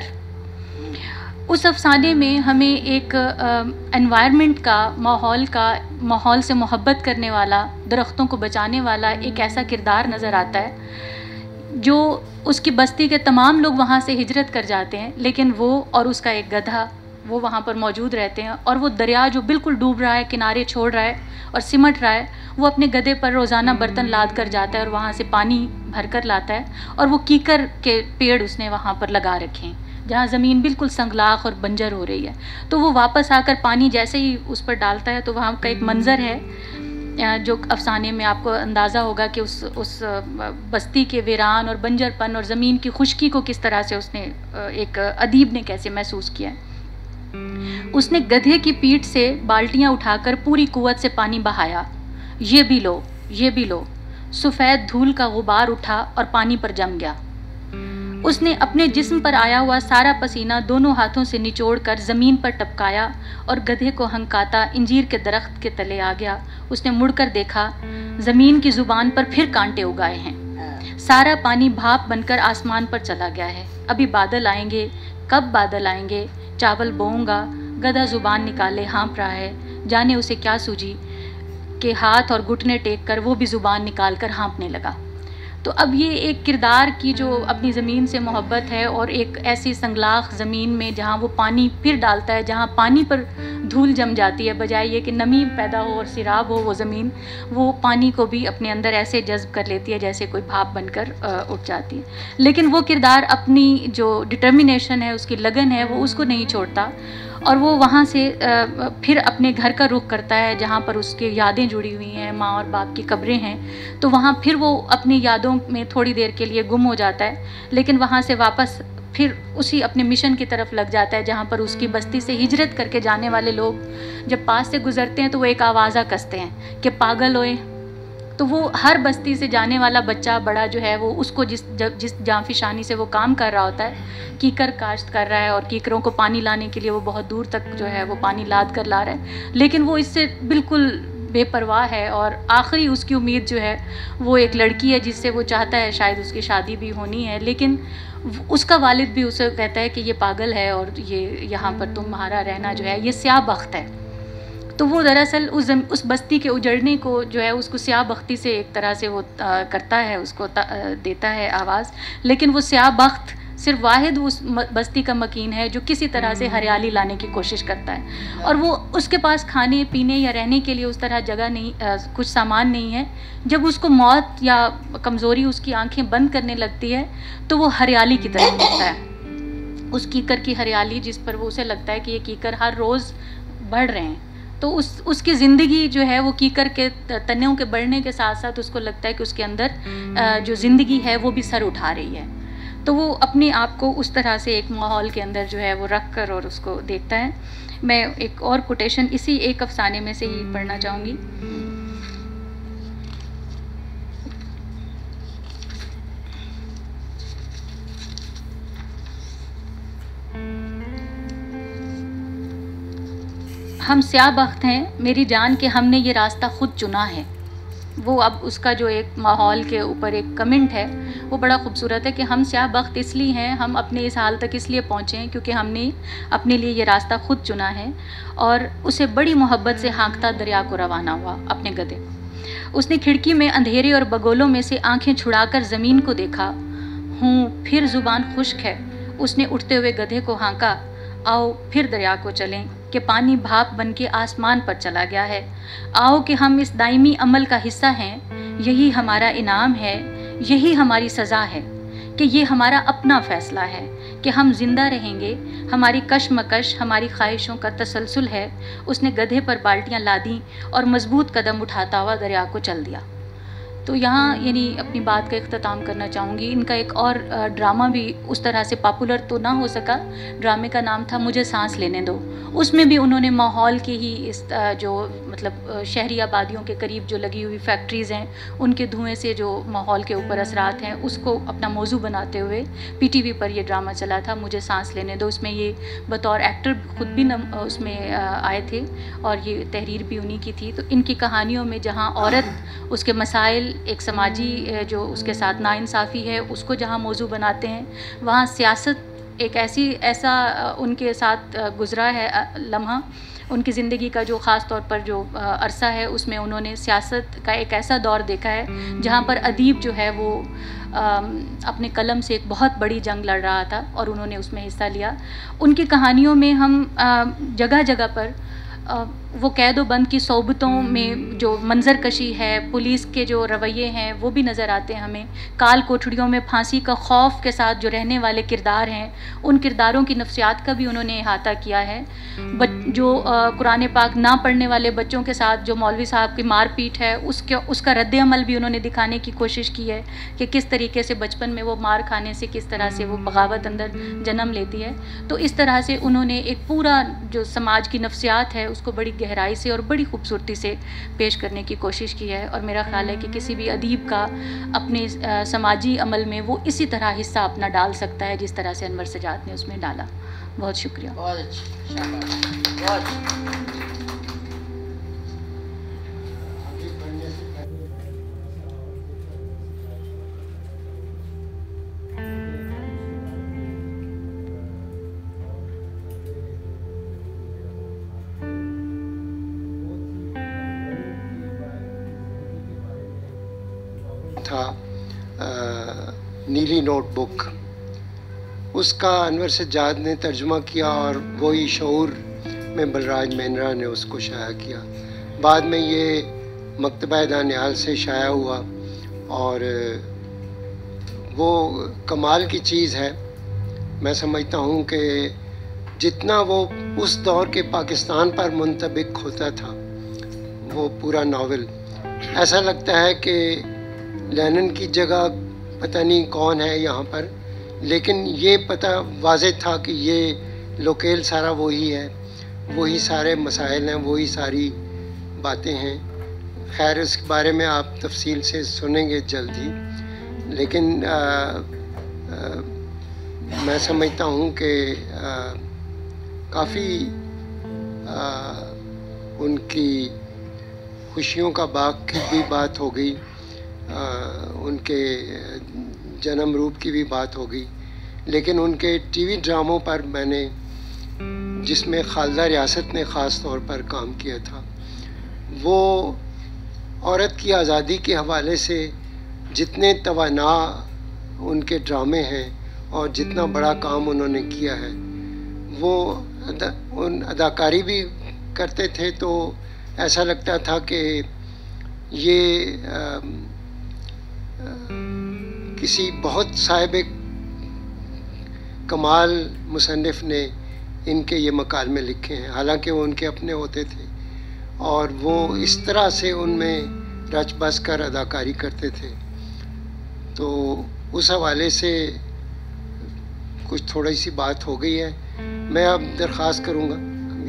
اس افسانے میں ہمیں ایک انوائرمنٹ کا، ماحول سے محبت کرنے والا، درختوں کو بچانے والا ایک ایسا کردار نظر آتا ہے جو اس کی بستی کے تمام لوگ وہاں سے ہجرت کر جاتے ہیں، لیکن وہ اور اس کا ایک گدھا وہ وہاں پر موجود رہتے ہیں، اور وہ دریا جو بالکل ڈوب رہا ہے، کنارے چھوڑ رہا ہے اور سمٹ رہا ہے، وہ اپنے گدھے پر روزانہ برتن لاد کر جاتا ہے اور وہاں سے پانی بھر کر لاتا ہے، اور وہ کیکر کے پیڑ اس نے وہاں پر لگا رکھے ہیں جہاں زمین بالکل سنگلاخ اور بنجر ہو رہی ہے۔ تو وہ واپس آ کر پانی جیسے ہی اس پر ڈالتا ہے تو وہاں کا ایک منظر ہے جو افسانے میں آپ کو اندازہ ہوگا کہ اس بستی کے ویران اور بنجر پن اور زمین کی خشکی کو کس طرح سے اس نے ایک ادیب نے کیسے محسوس کیا ہے۔ اس نے گدھے کی پیٹھ سے بالٹیاں اٹھا کر پوری قوت سے پانی بہایا، یہ بھی لو، یہ بھی لو، سفید دھول کا غبار اٹھا اور پانی پر جم گیا۔ اس نے اپنے جسم پر آیا ہوا سارا پسینہ دونوں ہاتھوں سے نچوڑ کر زمین پر ٹپکایا اور گدھے کو ہنکاتا انجیر کے درخت کے تلے آ گیا۔ اس نے مڑ کر دیکھا، زمین کی زبان پر پھر کانٹے اگائے ہیں، سارا پانی بھاپ بن کر آسمان پر چلا گیا ہے۔ ابھی بادل آئیں گے، کب بادل آئیں گے، چاول بوؤں گا۔ گدھا زبان نکالے ہانپ رہا ہے، جانے اسے کیا سوجی کہ ہاتھ اور گھٹنے ٹیک کر وہ بھی زبان نکال کر ہانپنے لگا۔ تو اب یہ ایک کردار کی جو اپنی زمین سے محبت ہے اور ایک ایسی سنگلاخ زمین میں جہاں وہ پانی پھر ڈالتا ہے، جہاں پانی پر دھول جم جاتی ہے، بجائے یہ کہ نمی پیدا ہو اور سیراب ہو وہ زمین، وہ پانی کو بھی اپنے اندر ایسے جذب کر لیتی ہے جیسے کوئی بھاپ بن کر اٹھ جاتی ہے. لیکن وہ کردار اپنی جو ڈٹرمنیشن ہے، اس کی لگن ہے، وہ اس کو نہیں چھوڑتا، اور وہ وہاں سے پھر اپنے گھر کا رخ کرتا ہے جہاں پر اس کی یادیں جڑی ہوئی ہیں، ماں اور باپ کی قبریں ہیں. تو وہاں پھر وہ اپنی یادوں میں تھوڑی دیر کے لیے گم ہو جاتا ہے، لیکن وہاں سے واپس پھر اسی اپنے مشن کی طرف لگ جاتا ہے جہاں پر اس کی بستی سے ہجرت کر کے جانے والے لوگ جب پاس سے گزرتے ہیں تو وہ ایک آوازہ کستے ہیں کہ پاگل ہوئے. تو وہ ہر بستی سے جانے والا بچہ بڑا جو ہے وہ اس کو جس جانفی شانی سے وہ کام کر رہا ہوتا ہے، کیکر کاشت کر رہا ہے اور کیکروں کو پانی لانے کے لیے وہ بہت دور تک جو ہے وہ پانی لاد کر لا رہا ہے، لیکن وہ اس سے بالکل بے پرواہ ہے. اور آخری اس کی امید جو ہے وہ ایک لڑکی ہے جس سے وہ چاہتا ہے شاید اس کی شادی بھی ہونی ہے، لیکن اس کا والد بھی اسے کہتا ہے کہ یہ پاگل ہے اور یہ یہاں پر تمہارا رہنا جو ہے یہ سیاہ بخت ہے. تو وہ دراصل اس بستی کے اجڑنے کو جو ہے اس کو سیاہ بختی سے ایک طرح سے وہ کرتا ہے، اس کو دیتا ہے آواز. لیکن وہ سیاہ بخت صرف واحد اس بستی کا مکین ہے جو کسی طرح سے ہریالی لانے کی کوشش کرتا ہے، اور وہ اس کے پاس کھانے پینے یا رہنے کے لیے اس طرح جگہ نہیں، کچھ سامان نہیں ہے. جب اس کو موت یا کمزوری اس کی آنکھیں بند کرنے لگتی ہے تو وہ ہریالی کی طرف دیکھتا ہے، اس کیکر کی ہریالی جس پر وہ اسے لگتا ہے کہ یہ کیکر ہر روز بڑھ رہے ہیں. تو اس کی زندگی جو ہے وہ کیکر کے تنوں کے بڑھنے کے ساتھ ساتھ اس کو لگتا ہے کہ اس کے اندر جو زندگی ہے وہ بھی سر اٹھا رہی ہے. تو وہ اپنے آپ کو اس طرح سے ایک ماحول کے اندر جو ہے وہ رکھ کر اور اس کو دیکھتا ہے. میں ایک اور کوٹیشن اسی ایک افسانے میں سے ہی پڑھنا چاہوں گی. ہم سیاہ بخت ہیں میری جان کہ ہم نے یہ راستہ خود چنا ہے. وہ اب اس کا جو ایک ماحول کے اوپر ایک کمنٹ ہے وہ بڑا خوبصورت ہے کہ ہم سیاہ بخت اس لیے ہیں، ہم اپنے اس حال تک اس لیے پہنچے ہیں کیونکہ ہم نے اپنے لیے یہ راستہ خود چنا ہے. اور اسے بڑی محبت سے ہانکتا دریا کو روانہ ہوا اپنے گدھے. اس نے کھڑکی میں اندھیرے اور بگولوں میں سے آنکھیں چھڑا کر زمین کو دیکھا. ہوں پھر زبان خشک ہے. اس نے اٹھتے ہوئے گدھے کو ہانکا. آؤ پھر دریا کو چلیں کہ پانی بھاپ بن کے آسمان پر چلا گیا ہے. آؤ کہ ہم اس دائمی عمل کا حصہ ہیں. یہی ہمارا انعام ہے، یہی ہماری سزا ہے کہ یہ ہمارا اپنا فیصلہ ہے کہ ہم زندہ رہیں گے. ہماری کشمکش ہماری خواہشوں کا تسلسل ہے. اس نے گدھے پر بالٹیاں لادیں اور مضبوط قدم اٹھاتا ہوا دریا کو چل دیا. تو یہاں یعنی اپنی بات کا اختتام کرنا چاہوں گی. ان کا ایک اور ڈرامہ بھی اس طرح سے پاپولر تو نہ ہو سکا. ڈرامے کا نام تھا مجھے سانس لینے دو. اس میں بھی انہوں نے ماحول کے ہی اس جو مطلب شہری آبادیوں کے قریب جو لگی ہوئی فیکٹریز ہیں ان کے دھوئیں سے جو ماحول کے اوپر اثرات ہیں اس کو اپنا موضوع بناتے ہوئے پی ٹی وی پر یہ ڈرامہ چلا تھا مجھے سانس لینے دو. اس میں یہ بطور ایکٹر خود بھی اس میں آئے تھے اور یہ تحریر بھی انہی کی تھی. تو ان کی کہانیوں میں جہاں عورت اس کے مسائل، ایک سماجی جو اس کے ساتھ ناانصافی ہے اس کو جہاں موضوع بناتے ہیں، وہاں سیاست ایک ایسا ان کے ساتھ گزرا ہے لمحہ ان کی زندگی کا جو خاص طور پر جو عرصہ ہے اس میں انہوں نے سیاست کا ایک ایسا دور دیکھا ہے جہاں پر ادیب جو ہے وہ اپنے قلم سے ایک بہت بڑی جنگ لڑ رہا تھا اور انہوں نے اس میں حصہ لیا. ان کی کہانیوں میں ہم جگہ جگہ پر وہ قید و بند کی صحبتوں میں جو منظر کشی ہے، پولیس کے جو رویے ہیں وہ بھی نظر آتے ہیں ہمیں. کال کوٹھڑیوں میں پھانسی کا خوف کے ساتھ جو رہنے والے کردار ہیں ان کرداروں کی نفسیات کا بھی انہوں نے احاطہ کیا ہے. جو قرآن پاک نہ پڑھنے والے بچوں کے ساتھ جو مولوی صاحب کی مار پیٹ ہے اس کا رد عمل بھی انہوں نے دکھانے کی کوشش کی ہے کہ کس طریقے سے بچپن میں وہ مار کھانے سے کس طرح سے وہ بغاوت اندر جنم لیتی ہے. تو اس طرح سے انہوں نے ایک پورا جو سماج کی نفسیات ہے اس کو بڑی گہرائی سے اور بڑی خوبصورتی سے پیش کرنے کی کوشش کی ہے. اور میرا خیال ہے کہ کسی بھی ادیب کا اپنے سماجی عمل میں وہ اسی طرح حصہ اپنا ڈال سکتا ہے جس طرح سے انور سجاد نے اس میں ڈالا. بہت شکریہ. بہت اچھا، بہت تھا نیلی نوٹ بک، اس کا انور سجاد نے ترجمہ کیا اور وہی شعور میں بلراج مہندرا نے اس کو شائع کیا. بعد میں یہ مکتبہ دانیال سے شائع ہوا اور وہ کمال کی چیز ہے. میں سمجھتا ہوں کہ جتنا وہ اس دور کے پاکستان پر منطبق ہوتا تھا وہ پورا ناول، ایسا لگتا ہے کہ لینن کی جگہ پتہ نہیں کون ہے یہاں پر، لیکن یہ پتہ واضح تھا کہ یہ لوکیل سارا وہی ہے، وہی سارے مسائل ہیں، وہی ساری باتیں ہیں. خیر اس کے بارے میں آپ تفصیل سے سنیں گے جلد ہی، لیکن میں سمجھتا ہوں کہ کافی ان کی خوشیوں کا باغ کی بھی بات ہو گئی، ان کے جنم روپ کی بھی بات ہو گئی، لیکن ان کے ٹی وی ڈراموں پر میں نے، جس میں خالدہ ریاست نے خاص طور پر کام کیا تھا، وہ عورت کی آزادی کے حوالے سے جتنے توانا ان کے ڈرامے ہیں اور جتنا بڑا کام انہوں نے کیا ہے، وہ ان اداکاری بھی کرتے تھے تو ایسا لگتا تھا کہ یہ کسی بہت صاحب کمال مصنف نے ان کے یہ مکالمے لکھے ہیں، حالانکہ وہ ان کے اپنے ہوتے تھے اور وہ اس طرح سے ان میں رچ بس کر اداکاری کرتے تھے. تو اس حوالے سے کچھ تھوڑی سی بات ہو گئی ہے. میں اب درخواست کروں گا،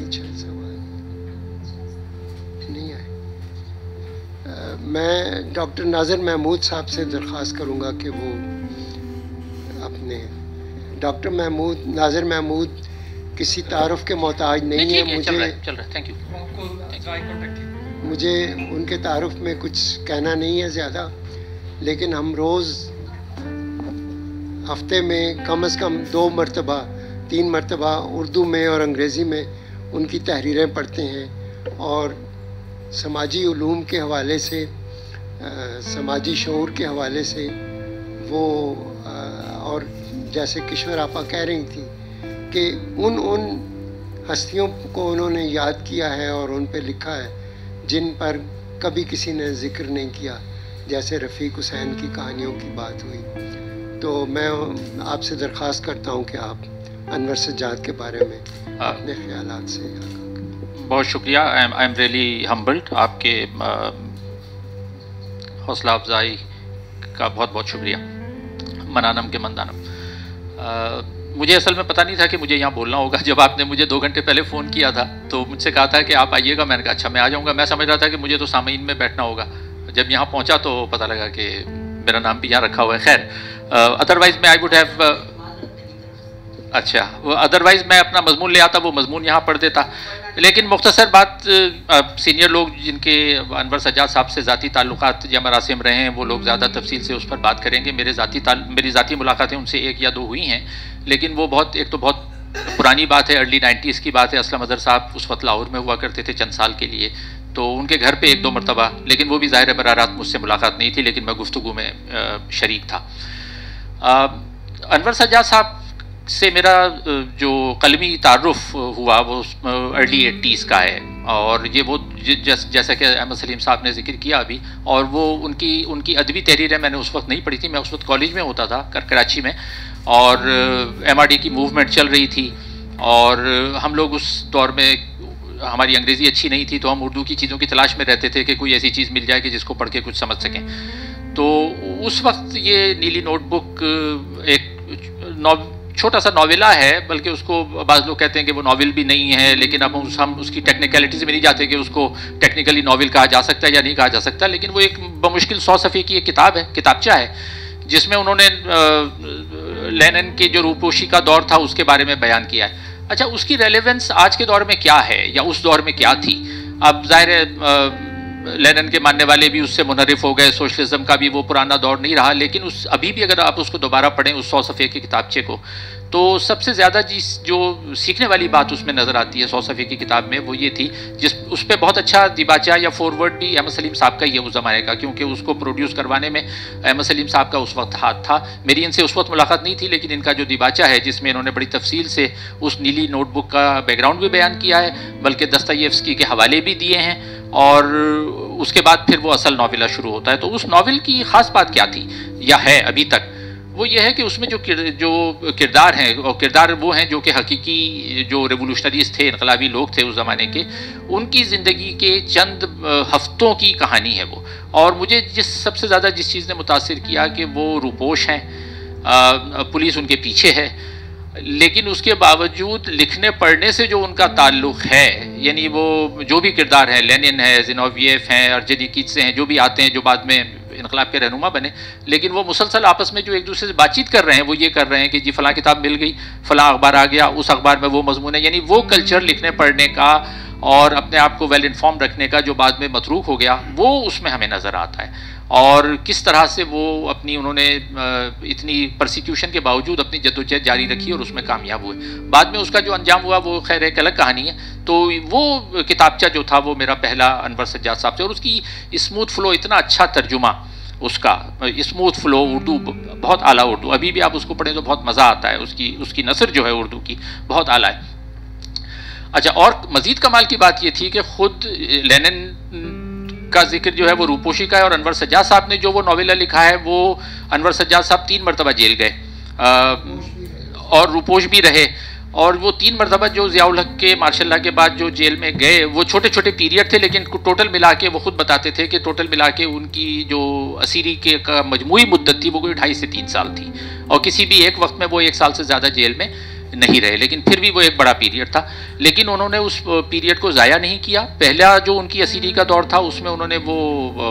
نہیں آئے، میں ڈاکٹر ناظر محمود صاحب سے درخواست کروں گا کہ وہ اپنے ڈاکٹر ناظر محمود کسی تعارف کے محتاج نہیں ہے. مجھے ان کے تعارف میں کچھ کہنا نہیں ہے زیادہ، لیکن ہم روز ہفتے میں کم از کم 2 مرتبہ 3 مرتبہ اردو میں اور انگریزی میں ان کی تحریریں پڑھتے ہیں، اور سماجی علوم کے حوالے سے، سماجی شعور کے حوالے سے وہ، اور جیسے کشور آپا کہہ رہی تھیں کہ ان ہستیوں کو انہوں نے یاد کیا ہے اور ان پہ لکھا ہے جن پر کبھی کسی نے ذکر نہیں کیا، جیسے رفیق حسین کی کہانیوں کی بات ہوئی. تو میں آپ سے درخواست کرتا ہوں کہ آپ انور سجاد کے بارے میں اپنے خیالات سے. بہت شکریہ. I am really humbled. آپ کے حوصلہ افزائی کا بہت بہت شکریہ. منانم کے مندانم. مجھے اصل میں پتہ نہیں تھا کہ مجھے یہاں بولنا ہوگا. جب آپ نے مجھے 2 گھنٹے پہلے فون کیا تھا تو مجھ سے کہا تھا کہ آپ آئیے گا. میں نے کہا اچھا میں آ جاؤں گا. میں سمجھ رہا تھا کہ مجھے تو سامعین میں بیٹھنا ہوگا. جب یہاں پہنچا تو پتہ لگا کہ میرا نام بھی یہاں رکھا ہوا ہے. خیر ادروائز میں آئی وڈ ہیو، اچھا ادروائز میں اپنا مضمون لے آتا، وہ مضمون یہاں پڑھ دیتا. لیکن مختصر بات، سینئر لوگ جن کے انور سجاد صاحب سے ذاتی تعلقات یا مراسم رہے ہیں وہ لوگ زیادہ تفصیل سے اس پر بات کریں گے. میری ذاتی ملاقاتیں ان سے 1 یا 2 ہوئی ہیں، لیکن وہ ایک تو بہت پرانی بات ہے، ارلی 90s کی بات ہے. اسلم اظہر صاحب اس وقت لاہور میں ہوا کرتے تھے چند سال کے لیے، تو ان کے گھر پہ 1-2 مرتبہ، لیکن وہ بھی ظاہر براہ راست مجھ سے ملاقات نہیں تھی، لیکن میں گفتگو میں شریک تھا. انور سجاد صاحب سے میرا جو قلمی تعارف ہوا وہ ارلی 80s کا ہے، اور یہ وہ جیسا کہ احمد سلیم صاحب نے ذکر کیا ابھی، اور وہ ان کی ادبی تحریریں میں نے اس وقت نہیں پڑھی تھی. میں اس وقت کالج میں ہوتا تھا کراچی میں، اور MRD کی موومنٹ چل رہی تھی، اور ہم لوگ اس دور میں، ہماری انگریزی اچھی نہیں تھی تو ہم اردو کی چیزوں کی تلاش میں رہتے تھے کہ کوئی ایسی چیز مل جائے کہ جس کو پڑھ کے کچھ سمجھ سکیں. تو اس وقت یہ نیلی نوٹ بک ایک چھوٹا سا ناولہ ہے، بلکہ اس کو بعض لوگ کہتے ہیں کہ وہ ناول بھی نہیں ہے، لیکن اب ہم اس کی ٹیکنیکلٹیز میں نہیں جاتے کہ اس کو ٹیکنیکلی ناول کہا جا سکتا ہے یا نہیں کہا جا سکتا. لیکن وہ ایک بمشکل 100 صفحے کی ایک کتاب ہے، کتابچہ ہے، جس میں انہوں نے لینن کے جو روپوشی کا دور تھا اس کے بارے میں بیان کیا ہے. اچھا اس کی ریلیونس آج کے دور میں کیا ہے یا اس دور میں کیا تھی؟ اب ظاہر ہے لینن کے ماننے والے بھی اس سے منحرف ہو گئے، سوشلزم کا بھی وہ پرانا دور نہیں رہا، لیکن ابھی بھی اگر آپ اس کو دوبارہ پڑھیں اس 100 صفحے کے کتابچے کو، تو سب سے زیادہ جو سیکھنے والی بات اس میں نظر آتی ہے 100 صفحے کی کتاب میں وہ یہ تھی، اس پہ بہت اچھا دیباچہ یا فورورڈ بھی احمد سلیم صاحب کا ہی ہے اس زمانے کا، کیونکہ اس کو پروڈیوس کروانے میں احمد سلیم صاحب کا اس وقت ہاتھ تھا. میری ان سے اس وقت ملاقات نہیں تھی، لیکن ان کا جو دیباچہ ہے جس میں انہوں نے بڑی تفصیل سے اس نیلی نوٹ بک کا بیک گراؤنڈ بھی بیان کیا ہے، بلکہ دستایفسکی کے حوالے بھی دیے ہیں، اور اس کے بعد پھر وہ اصل ناولہ شروع ہوتا ہے. تو اس ناول کی خاص بات کیا تھی یا ہے ابھی تک، وہ یہ ہے کہ اس میں جو کردار ہیں، اور کردار وہ ہیں جو کہ حقیقی جو ریولوشنریز تھے، انقلابی لوگ تھے اس زمانے کے، ان کی زندگی کے چند ہفتوں کی کہانی ہے وہ. اور مجھے سب سے زیادہ جس چیز نے متاثر کیا کہ وہ روپوش ہیں، پولیس ان کے پیچھے ہے، لیکن اس کے باوجود لکھنے پڑھنے سے جو ان کا تعلق ہے، یعنی وہ جو بھی کردار ہیں، لینن ہے، زینوویف ہیں، ارجنیکیٹس ہیں، جو بھی آتے ہیں جو بعد میں انقلاب کے رہنما بنے، لیکن وہ مسلسل آپس میں جو ایک دوسرے سے بات چیت کر رہے ہیں وہ یہ کر رہے ہیں کہ جی فلاں کتاب مل گئی، فلاں اخبار آ گیا، اس اخبار میں وہ مضمون ہے. یعنی وہ کلچر لکھنے پڑھنے کا اور اپنے آپ کو ویل انفارم رکھنے کا جو بعد میں متروک ہو گیا، وہ اس میں ہمیں نظر آتا ہے. اور کس طرح سے وہ انہوں نے اتنی پرسیکیوشن کے باوجود اپنی جدوجہد جاری رکھی اور اس میں کامیاب ہوئے. بعد میں اس کا جو انجام ہوا وہ خیر ایک الگ کہانی ہے. تو وہ کتابچہ جو تھا وہ میرا پہلا انور سجاد صاحب سے، اور اس کی اسموتھ فلو، اتنا اچھا ترجمہ اس کا، اسموتھ فلو، اردو بہت اعلیٰ اردو، ابھی بھی آپ اس کو پڑھیں تو بہت مزہ آتا ہے. اس کی نثر جو ہے اردو کی بہت اعلیٰ ہے. اچھا، اور مزید کمال کی بات یہ تھی کہ خود لینن کا ذکر جو ہے وہ روپوشی کا ہے، اور انور سجاد صاحب نے جو وہ ناولہ لکھا ہے وہ انور سجاد صاحب 3 مرتبہ جیل گئے اور روپوش بھی رہے. اور وہ 3 مرتبہ جو ضیاء الحق کے مارشل لاء کے بعد جو جیل میں گئے وہ چھوٹے چھوٹے پیریڈ تھے، لیکن ٹوٹل ملا کے وہ خود بتاتے تھے کہ ٹوٹل ملا کے ان کی جو اسیری کے کا مجموعی مدت تھی وہ کوئی 2.5 سے 3 سال تھی، اور کسی بھی ایک وقت میں وہ 1 سال سے زیادہ جیل میں نہیں رہے، لیکن پھر بھی وہ ایک بڑا پیریڈ تھا. لیکن انہوں نے اس پیریڈ کو ضائع نہیں کیا. پہلا جو ان کی اسیری کا دور تھا اس میں انہوں نے وہ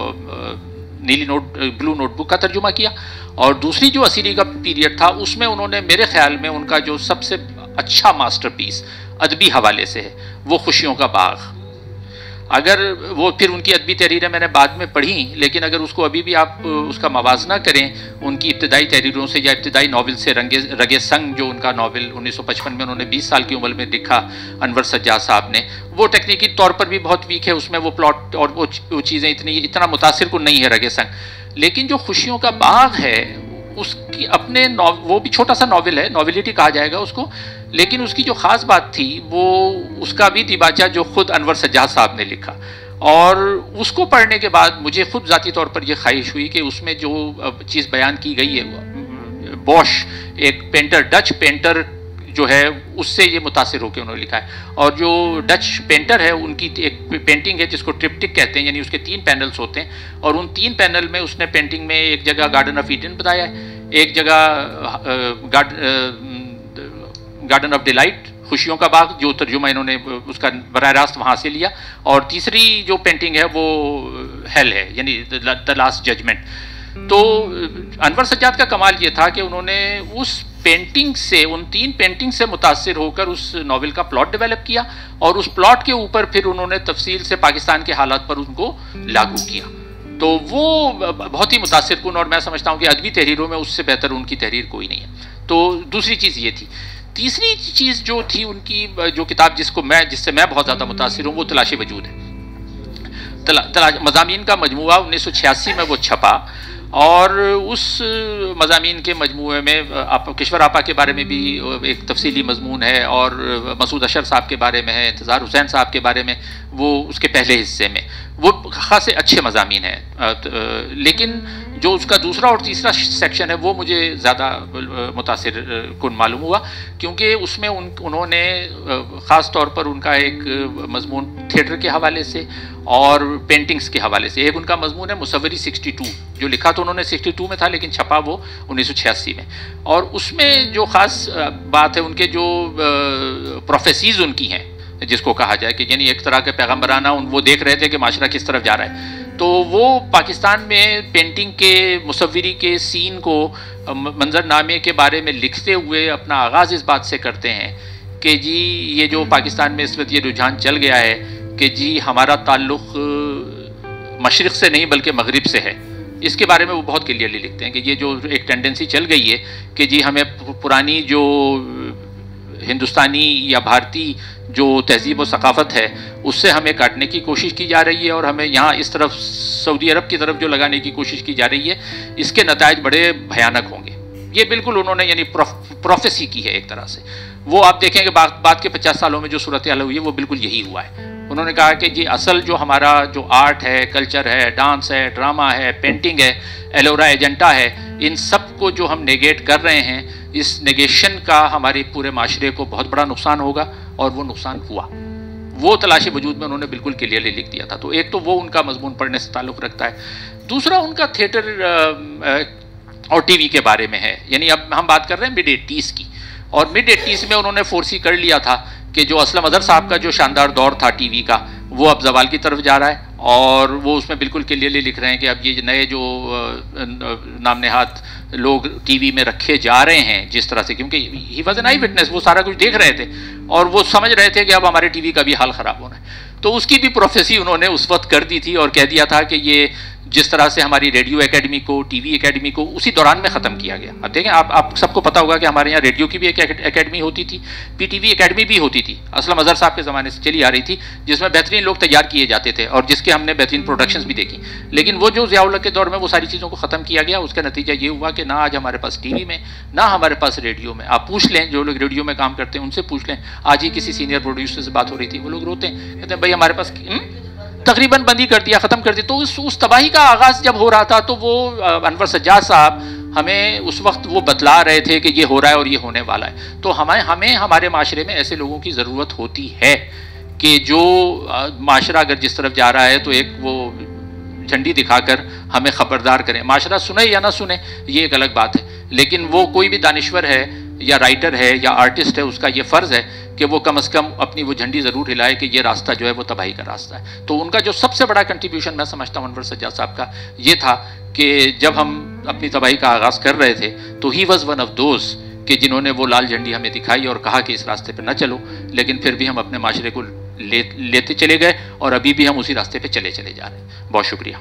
نیلی بلو نوٹ بک کا ترجمہ کیا، اور دوسری جو اسیری کا پیریڈ تھا اس میں انہوں نے میرے خیال میں ان کا جو سب سے اچھا ماسٹر پیس ادبی حوالے سے ہے وہ خوشیوں کا باغ. اگر وہ پھر ان کی ادبی تحریریں میں نے بعد میں پڑھی، لیکن اگر اس کو ابھی بھی آپ اس کا موازنہ کریں ان کی ابتدائی تحریروں سے یا ابتدائی ناول سے، رگ سنگ جو ان کا ناول 1955 میں انہوں نے 20 سال کی عمر میں لکھا انور سجاد صاحب نے، وہ ٹیکنیکی طور پر بھی بہت ویک ہے، اس میں وہ پلاٹ اور وہ چیزیں اتنا متاثر کن نہیں ہے رگ سنگ. لیکن جو خوشیوں کا باغ ہے اس کی اپنے وہ بھی چھوٹا سا ناول ہے، ناولٹی کہا جائے گا اس کو، لیکن اس کی جو خاص بات تھی وہ اس کا بھی دیباچہ جو خود انور سجاد صاحب نے لکھا. اور اس کو پڑھنے کے بعد مجھے خود ذاتی طور پر یہ خواہش ہوئی کہ اس میں جو چیز بیان کی گئی ہے، بوش ایک پینٹر، ڈچ پینٹر جو ہے اس سے یہ متاثر ہو کے انہوں نے لکھا ہے. اور جو ڈچ پینٹر ہے ان کی ایک پینٹنگ ہے جس کو ٹرپٹک کہتے ہیں، یعنی اس کے 3 پینلز ہوتے ہیں، اور ان 3 پینل میں اس نے پینٹنگ میں ایک جگہ گارڈن آف ایڈن بتایا ہے، ایک جگہ گارڈن آف ڈیلائٹ، خوشیوں کا باغ، جو ترجمہ انہوں نے اس کا براہ راست وہاں سے لیا، اور تیسری جو پینٹنگ ہے وہ ہیل ہے، یعنی دا لاسٹ ججمنٹ. تو انور سجاد کا کمال یہ تھا کہ انہوں نے اس پینٹنگ سے، ان 3 پینٹنگ سے متاثر ہو کر اس ناول کا پلاٹ ڈیولپ کیا، اور اس پلاٹ کے اوپر پھر انہوں نے تفصیل سے پاکستان کے حالات پر ان کو لاگو کیا. تو وہ بہت ہی متاثر کن، اور میں سمجھتا ہوں کہ ادبی تحریروں میں اس سے بہتر ان کی تحریر کوئی نہیں ہے. تو دوسری چیز یہ تھی. تیسری چیز جو تھی ان کی جو کتاب جس سے میں بہت زیادہ متاثر ہوں وہ تلاش وجود ہے. مضامین کا مجموعہ 1986 میں وہ چھپا، اور اس مضامین کے مجموعے میں کشور آپا کے بارے میں بھی ایک تفصیلی مضمون ہے، اور مسعود اشر صاحب کے بارے میں ہے، انتظار حسین صاحب کے بارے میں وہ اس کے پہلے حصے میں وہ خاصے اچھے مضامین ہیں. لیکن جو اس کا دوسرا اور تیسرا سیکشن ہے وہ مجھے زیادہ متاثر کن معلوم ہوا، کیونکہ اس میں انہوں نے خاص طور پر ان کا ایک مضمون تھیٹر کے حوالے سے اور پینٹنگز کے حوالے سے، ایک ان کا مضمون ہے مصوری 62 جو لکھا تو انہوں نے 62 میں تھا لیکن چھپا وہ 1986 میں. اور اس میں جو خاص بات ہے ان کے جو پروفیسیز ان کی ہیں جس کو کہا جائے کہ یعنی ایک طرح کے پیغمبرانہ وہ دیکھ رہے تھے کہ معاشرہ کس طرف جا رہا ہے. تو وہ پاکستان میں پینٹنگ کے مصوری کے سین کو منظر نامے کے بارے میں لکھتے ہوئے اپنا آغاز اس بات سے کرتے ہیں کہ جی یہ جو پاکستان میں اس وقت یہ رجحان چل گیا ہے کہ جی ہمارا تعلق مشرق سے نہیں بلکہ مغرب سے ہے، اس کے بارے میں وہ بہت کلیئرلی لکھتے ہیں کہ یہ جو ایک ٹینڈنسی چل گئی ہے کہ جی ہمیں پرانی جو ہندوستانی یا بھارتی جو تہذیب و ثقافت ہے اس سے ہمیں کاٹنے کی کوشش کی جا رہی ہے اور ہمیں یہاں اس طرف سعودی عرب کی طرف جو لگانے کی کوشش کی جا رہی ہے، اس کے نتائج بڑے بھیانک ہوں گے. یہ بالکل انہوں نے یعنی پروفیسی کی ہے ایک طرح سے. وہ آپ دیکھیں کہ بعد کے 50 سالوں میں جو صورتحال ہوئی ہے وہ بالکل یہی ہوا ہے. انہوں نے کہا کہ جی اصل جو ہمارا جو آرٹ ہے، کلچر ہے، ڈانس ہے، ڈرامہ ہے، پینٹنگ ہے، ایلورا ایجنٹا ہے، ان سب کو جو ہم نیگیٹ کر رہے ہیں، اس نیگیشن کا ہمارے پورے معاشرے کو بہت بڑا نقصان ہوگا، اور وہ نقصان ہوا. وہ تلاش وجود میں انہوں نے بالکل کلیئرلی لکھ دیا تھا. تو ایک تو وہ ان کا مضمون پڑھنے سے تعلق رکھتا ہے. دوسرا ان کا تھیٹر اور ٹی وی کے بارے میں ہے. یعنی اب ہم بات کر رہے ہیں mid-80s کی، اور mid-80s میں انہوں نے فورسی کر لیا تھا کہ جو اسلم اظہر صاحب کا جو شاندار دور تھا ٹی وی کا، وہ اب زوال کی طرف جا رہا ہے. اور وہ اس میں بالکل کلیئرلی لکھ رہے ہیں کہ اب یہ نئے جو نام نہاد لوگ ٹی وی میں رکھے جا رہے ہیں جس طرح سے، کیونکہ he was an eyewitness, وہ سارا کچھ دیکھ رہے تھے اور وہ سمجھ رہے تھے کہ اب ہمارے ٹی وی کا بھی حال خراب ہونا ہے. تو اس کی بھی پروفیسی انہوں نے اس وقت کر دی تھی اور کہہ دیا تھا کہ یہ جس طرح سے ہماری ریڈیو اکیڈمی کو، ٹی وی اکیڈمی کو اسی دوران میں ختم کیا گیا. اب دیکھیں آپ سب کو پتا ہوگا کہ ہمارے یہاں ریڈیو کی بھی ایک اکیڈمی ہوتی تھی، پی ٹی وی اکیڈمی بھی ہوتی تھی، اسلم اظہر صاحب کے زمانے سے چلی آ رہی تھی، جس میں بہترین لوگ تیار کیے جاتے تھے اور جس کے ہم نے بہترین پروڈکشنز بھی دیکھی. لیکن وہ جو ضیاء الحق کے دور میں وہ ساری چیزوں کو ختم کیا گیا. اس کا نتیجہ یہ ہوا کہ نہ آج ہمارے پاس ٹی وی میں، نہ ہمارے پاس ریڈیو میں. آپ پوچھ لیں جو لوگ ریڈیو میں کام کرتے ہیں ان سے پوچھ لیں. آج ہی کسی سینئر پروڈیوسر سے بات ہو رہی تھی، وہ لوگ روتے ہیں، کہتے ہیں بھائی ہمارے پاس تقریباً بندی کر دیا، ختم کر دیا. تو اس تباہی کا آغاز جب ہو رہا تھا تو وہ انور سجاد صاحب ہمیں اس وقت وہ بتلا رہے تھے کہ یہ ہو رہا ہے اور یہ ہونے والا ہے. تو ہمیں ہمارے معاشرے میں ایسے لوگوں کی ضرورت ہوتی ہے کہ جو معاشرہ اگر جس طرف جا رہا ہے تو ایک وہ جھنڈی دکھا کر ہمیں خبردار کریں. معاشرہ سنے یا نہ سنے یہ ایک الگ بات ہے، لیکن وہ کوئی بھی دانشور ہے یا رائٹر ہے یا آرٹسٹ ہے، اس کا یہ فرض ہے کہ وہ کم از کم اپنی وہ جھنڈی ضرور ہلائے کہ یہ راستہ جو ہے وہ تباہی کا راستہ ہے. تو ان کا جو سب سے بڑا کنٹریبیوشن میں سمجھتا ہوں انور سجاد صاحب کا یہ تھا کہ جب ہم اپنی تباہی کا آغاز کر رہے تھے تو he was one of those کہ جنہوں نے وہ لال جھنڈی ہمیں دکھائی اور کہا کہ اس راستے پہ نہ چلو، لیکن پھر بھی ہم اپنے معاشرے کو لیتے چلے گئے اور ابھی بھی ہم اسی راستے پہ چلے جا رہے ہیں. بہت شکریہ.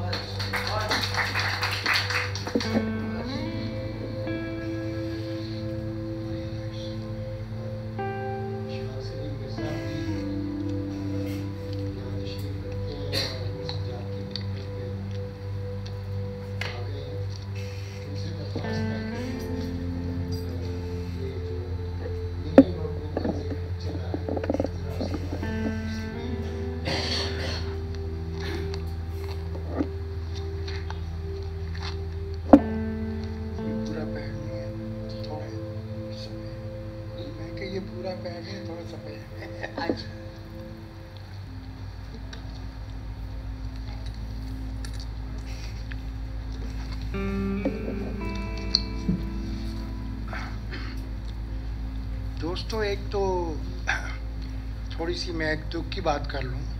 دوستو، ایک تو تھوڑی سی میں ایک دکھ کی بات کر لوں.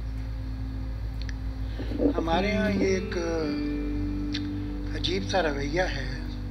ہمارے ہاں یہ ایک عجیب سا رویہ ہے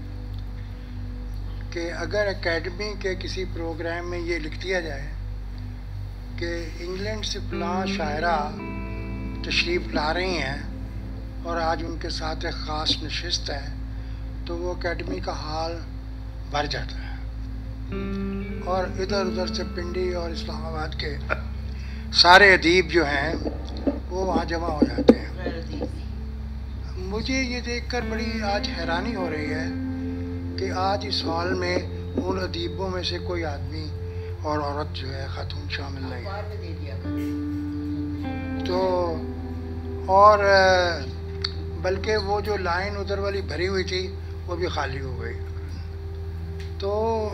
کہ اگر اکیڈمی کے کسی پروگرام میں یہ لکھ دیا جائے کہ انگلینڈ سے فلاں شاعرہ تشریف لا رہی ہیں اور آج ان کے ساتھ ایک خاص نشست ہے، تو وہ اکیڈمی کا حال بھر جاتا ہے اور ادھر ادھر سے پنڈی اور اسلام آباد کے سارے ادیب جو ہیں وہ وہاں جمع ہو جاتے ہیں. مجھے یہ دیکھ کر بڑی آج حیرانی ہو رہی ہے کہ آج اس ہال میں ان ادیبوں میں سے کوئی آدمی اور عورت جو ہے خاتون شامل نہیں ہے. تو اور بلکہ وہ جو لائن ادھر والی بھری ہوئی تھی وہ بھی خالی ہو گئی. تو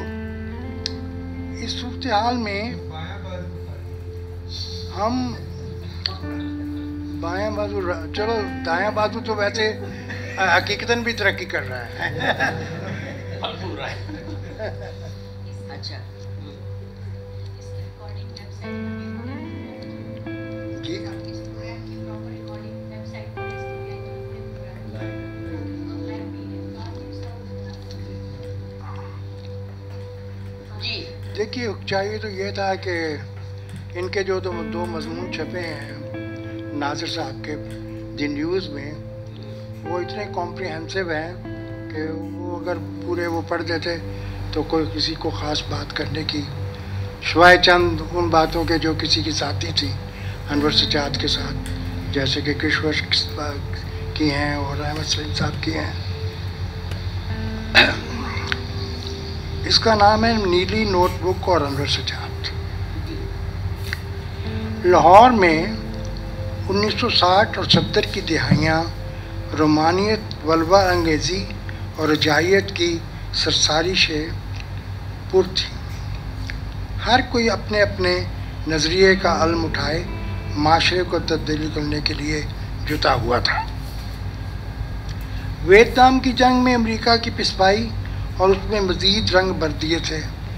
اس صورتحال میں ہم بایاں بازو، چلو دایاں بازو تو ویسے حقیقتاً بھی ترقی کر رہا ہے. اچھا جی دیکھیے، چاہیے تو یہ تھا کہ ان کے جو دو مضمون چھپے ہیں ناصر صاحب کے دی نیوز میں، وہ اتنے کمپریہنسو ہیں کہ وہ اگر پورے وہ پڑھ دیتے تو کوئی کسی کو خاص بات کرنے کی سوائے چند ان باتوں کے جو کسی کی ساتھی تھی انور سجاد کے ساتھ، جیسے کہ کشور کی ہیں اور احمد سلیم صاحب کی ہیں. اس کا نام ہے نیلی نوٹ بک اور انور سجاد. لاہور میں 1960 اور 70 کی دہائیاں رومانیت، ولوہ انگیزی اور رجائیت کی سرساری سے پر تھی. ہر کوئی اپنے اپنے نظریے کا علم اٹھائے معاشرے کو تبدیل کرنے کے لیے جتا ہوا تھا. ویتنام کی جنگ میں امریکہ کی پسپائی اور اس میں مزید رنگ بھر دیے تھے.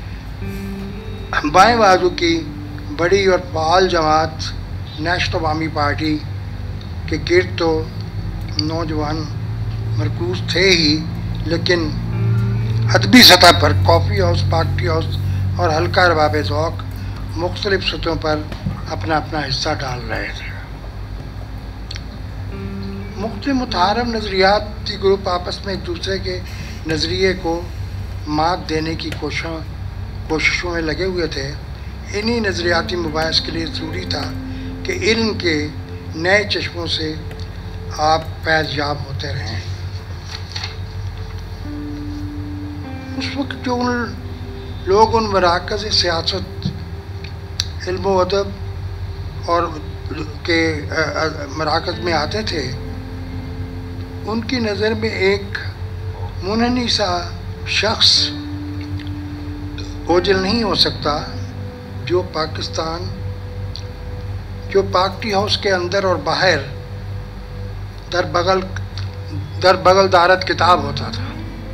بائیں بازو کی بڑی اور فعال جماعت نیشنل عوامی پارٹی کے گرد تو نوجوان مرکوز تھے ہی، لیکن ادبی سطح پر کافی ہاؤس، پارٹی ہاؤس اور ہلکا رباب ذوق مختلف سطحوں پر اپنا اپنا حصہ ڈال رہے تھے. مختلف متحرک نظریاتی گروپ آپس میں ایک دوسرے کے نظریے کو مات دینے کی کوششوں میں لگے ہوئے تھے. انہی نظریاتی مباحث کے لیے ضروری تھا کہ علم کے نئے چشموں سے آپ فیض یاب ہوتے رہیں. اس وقت جو لوگ ان مراکز سیاست، علم و ادب اور کے مراکز میں آتے تھے، ان کی نظر میں ایک منحنی سا شخص اوجل نہیں ہو سکتا جو پارٹی ہاؤس کے اندر اور باہر در بغل دارت کتاب ہوتا تھا.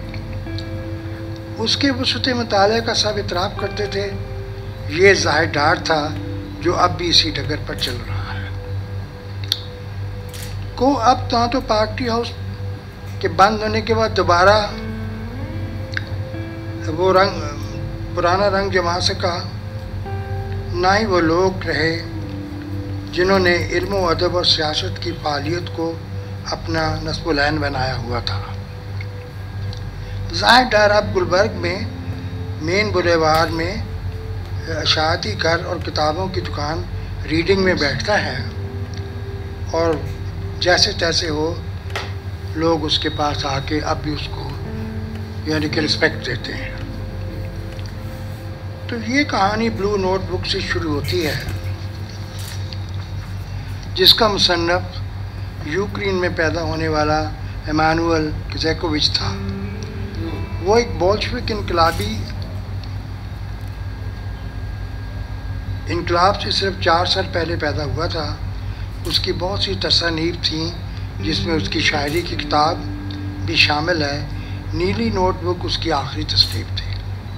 اس کے وسعت مطالعے کا سب اعتراف کرتے تھے. یہ ظاہر ڈار تھا جو اب بھی اسی ڈگر پر چل رہا ہے. کو اب تو پارٹی ہاؤس کے بند ہونے کے بعد دوبارہ وہ پرانا رنگ جما سکا، نہ ہی وہ لوگ رہے جنہوں نے علم و ادب اور سیاست کی فعالیت کو اپنا نصب العین بنایا ہوا تھا. ظاہر ڈار اب گلبرگ میں مین بولیوار میں اشاعتی گھر اور کتابوں کی دکان ریڈنگ میں بیٹھتا ہے، اور جیسے تیسے ہو لوگ اس کے پاس آ کے اب بھی اس کو یعنی کہ رسپیکٹ دیتے ہیں. تو یہ کہانی بلو نوٹ بک سے شروع ہوتی ہے، جس کا مصنف یوکرین میں پیدا ہونے والا ایمانوئل کزیکووچ تھا. وہ ایک بولشوک انقلاب سے صرف 4 سال پہلے پیدا ہوا تھا. اس کی بہت سی تصانیف تھیں جس میں اس کی شاعری کی کتاب بھی شامل ہے. نیلی نوٹ بک اس کی آخری تصنیف تھی.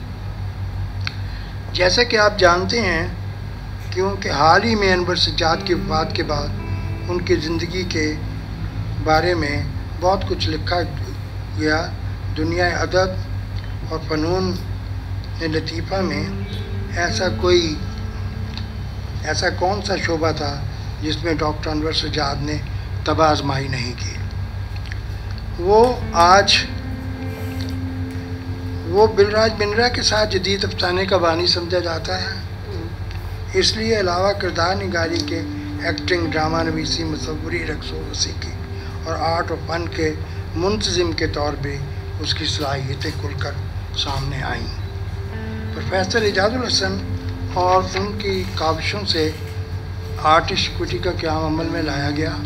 جیسا کہ آپ جانتے ہیں، کیونکہ حال ہی میں انور سجاد کی وفات کے بعد ان کی زندگی کے بارے میں بہت کچھ لکھا گیا. دنیا ادب اور فنون لطیفہ میں ایسا کون سا شعبہ تھا جس میں ڈاکٹر انور سجاد نے طبع آزمائی نہیں کی. وہ بلراج بنرا کے ساتھ جدید افسانے کا بانی سمجھا جاتا ہے. اس لیے علاوہ کردار نگاری کے ایکٹنگ، ڈرامہ نویسی، مصوری، رقص و موسیقی اور آرٹ و فن کے منتظم کے طور پہ اس کی صلاحیتیں کھل کر سامنے آئیں. پروفیسر اعجاز الحسن اور ان کی کاوشوں سے آرٹسٹ اکوٹی کا قیام عمل میں لایا گیا.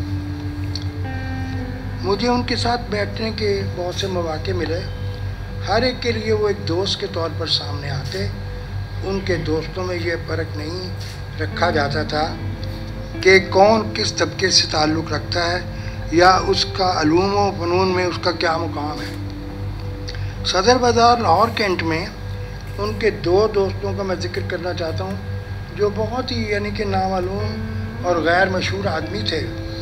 مجھے ان کے ساتھ بیٹھنے کے بہت سے مواقع ملے. ہر ایک کے لیے وہ ایک دوست کے طور پر سامنے آتے. ان کے دوستوں میں یہ فرق نہیں رکھا جاتا تھا کہ کون کس طبقے سے تعلق رکھتا ہے یا اس کا علوم و فنون میں اس کا کیا مقام ہے. صدر بازار لاہور کینٹ میں ان کے 2 دوستوں کا میں ذکر کرنا چاہتا ہوں جو بہت ہی یعنی کہ نامعلوم اور غیر مشہور آدمی تھے.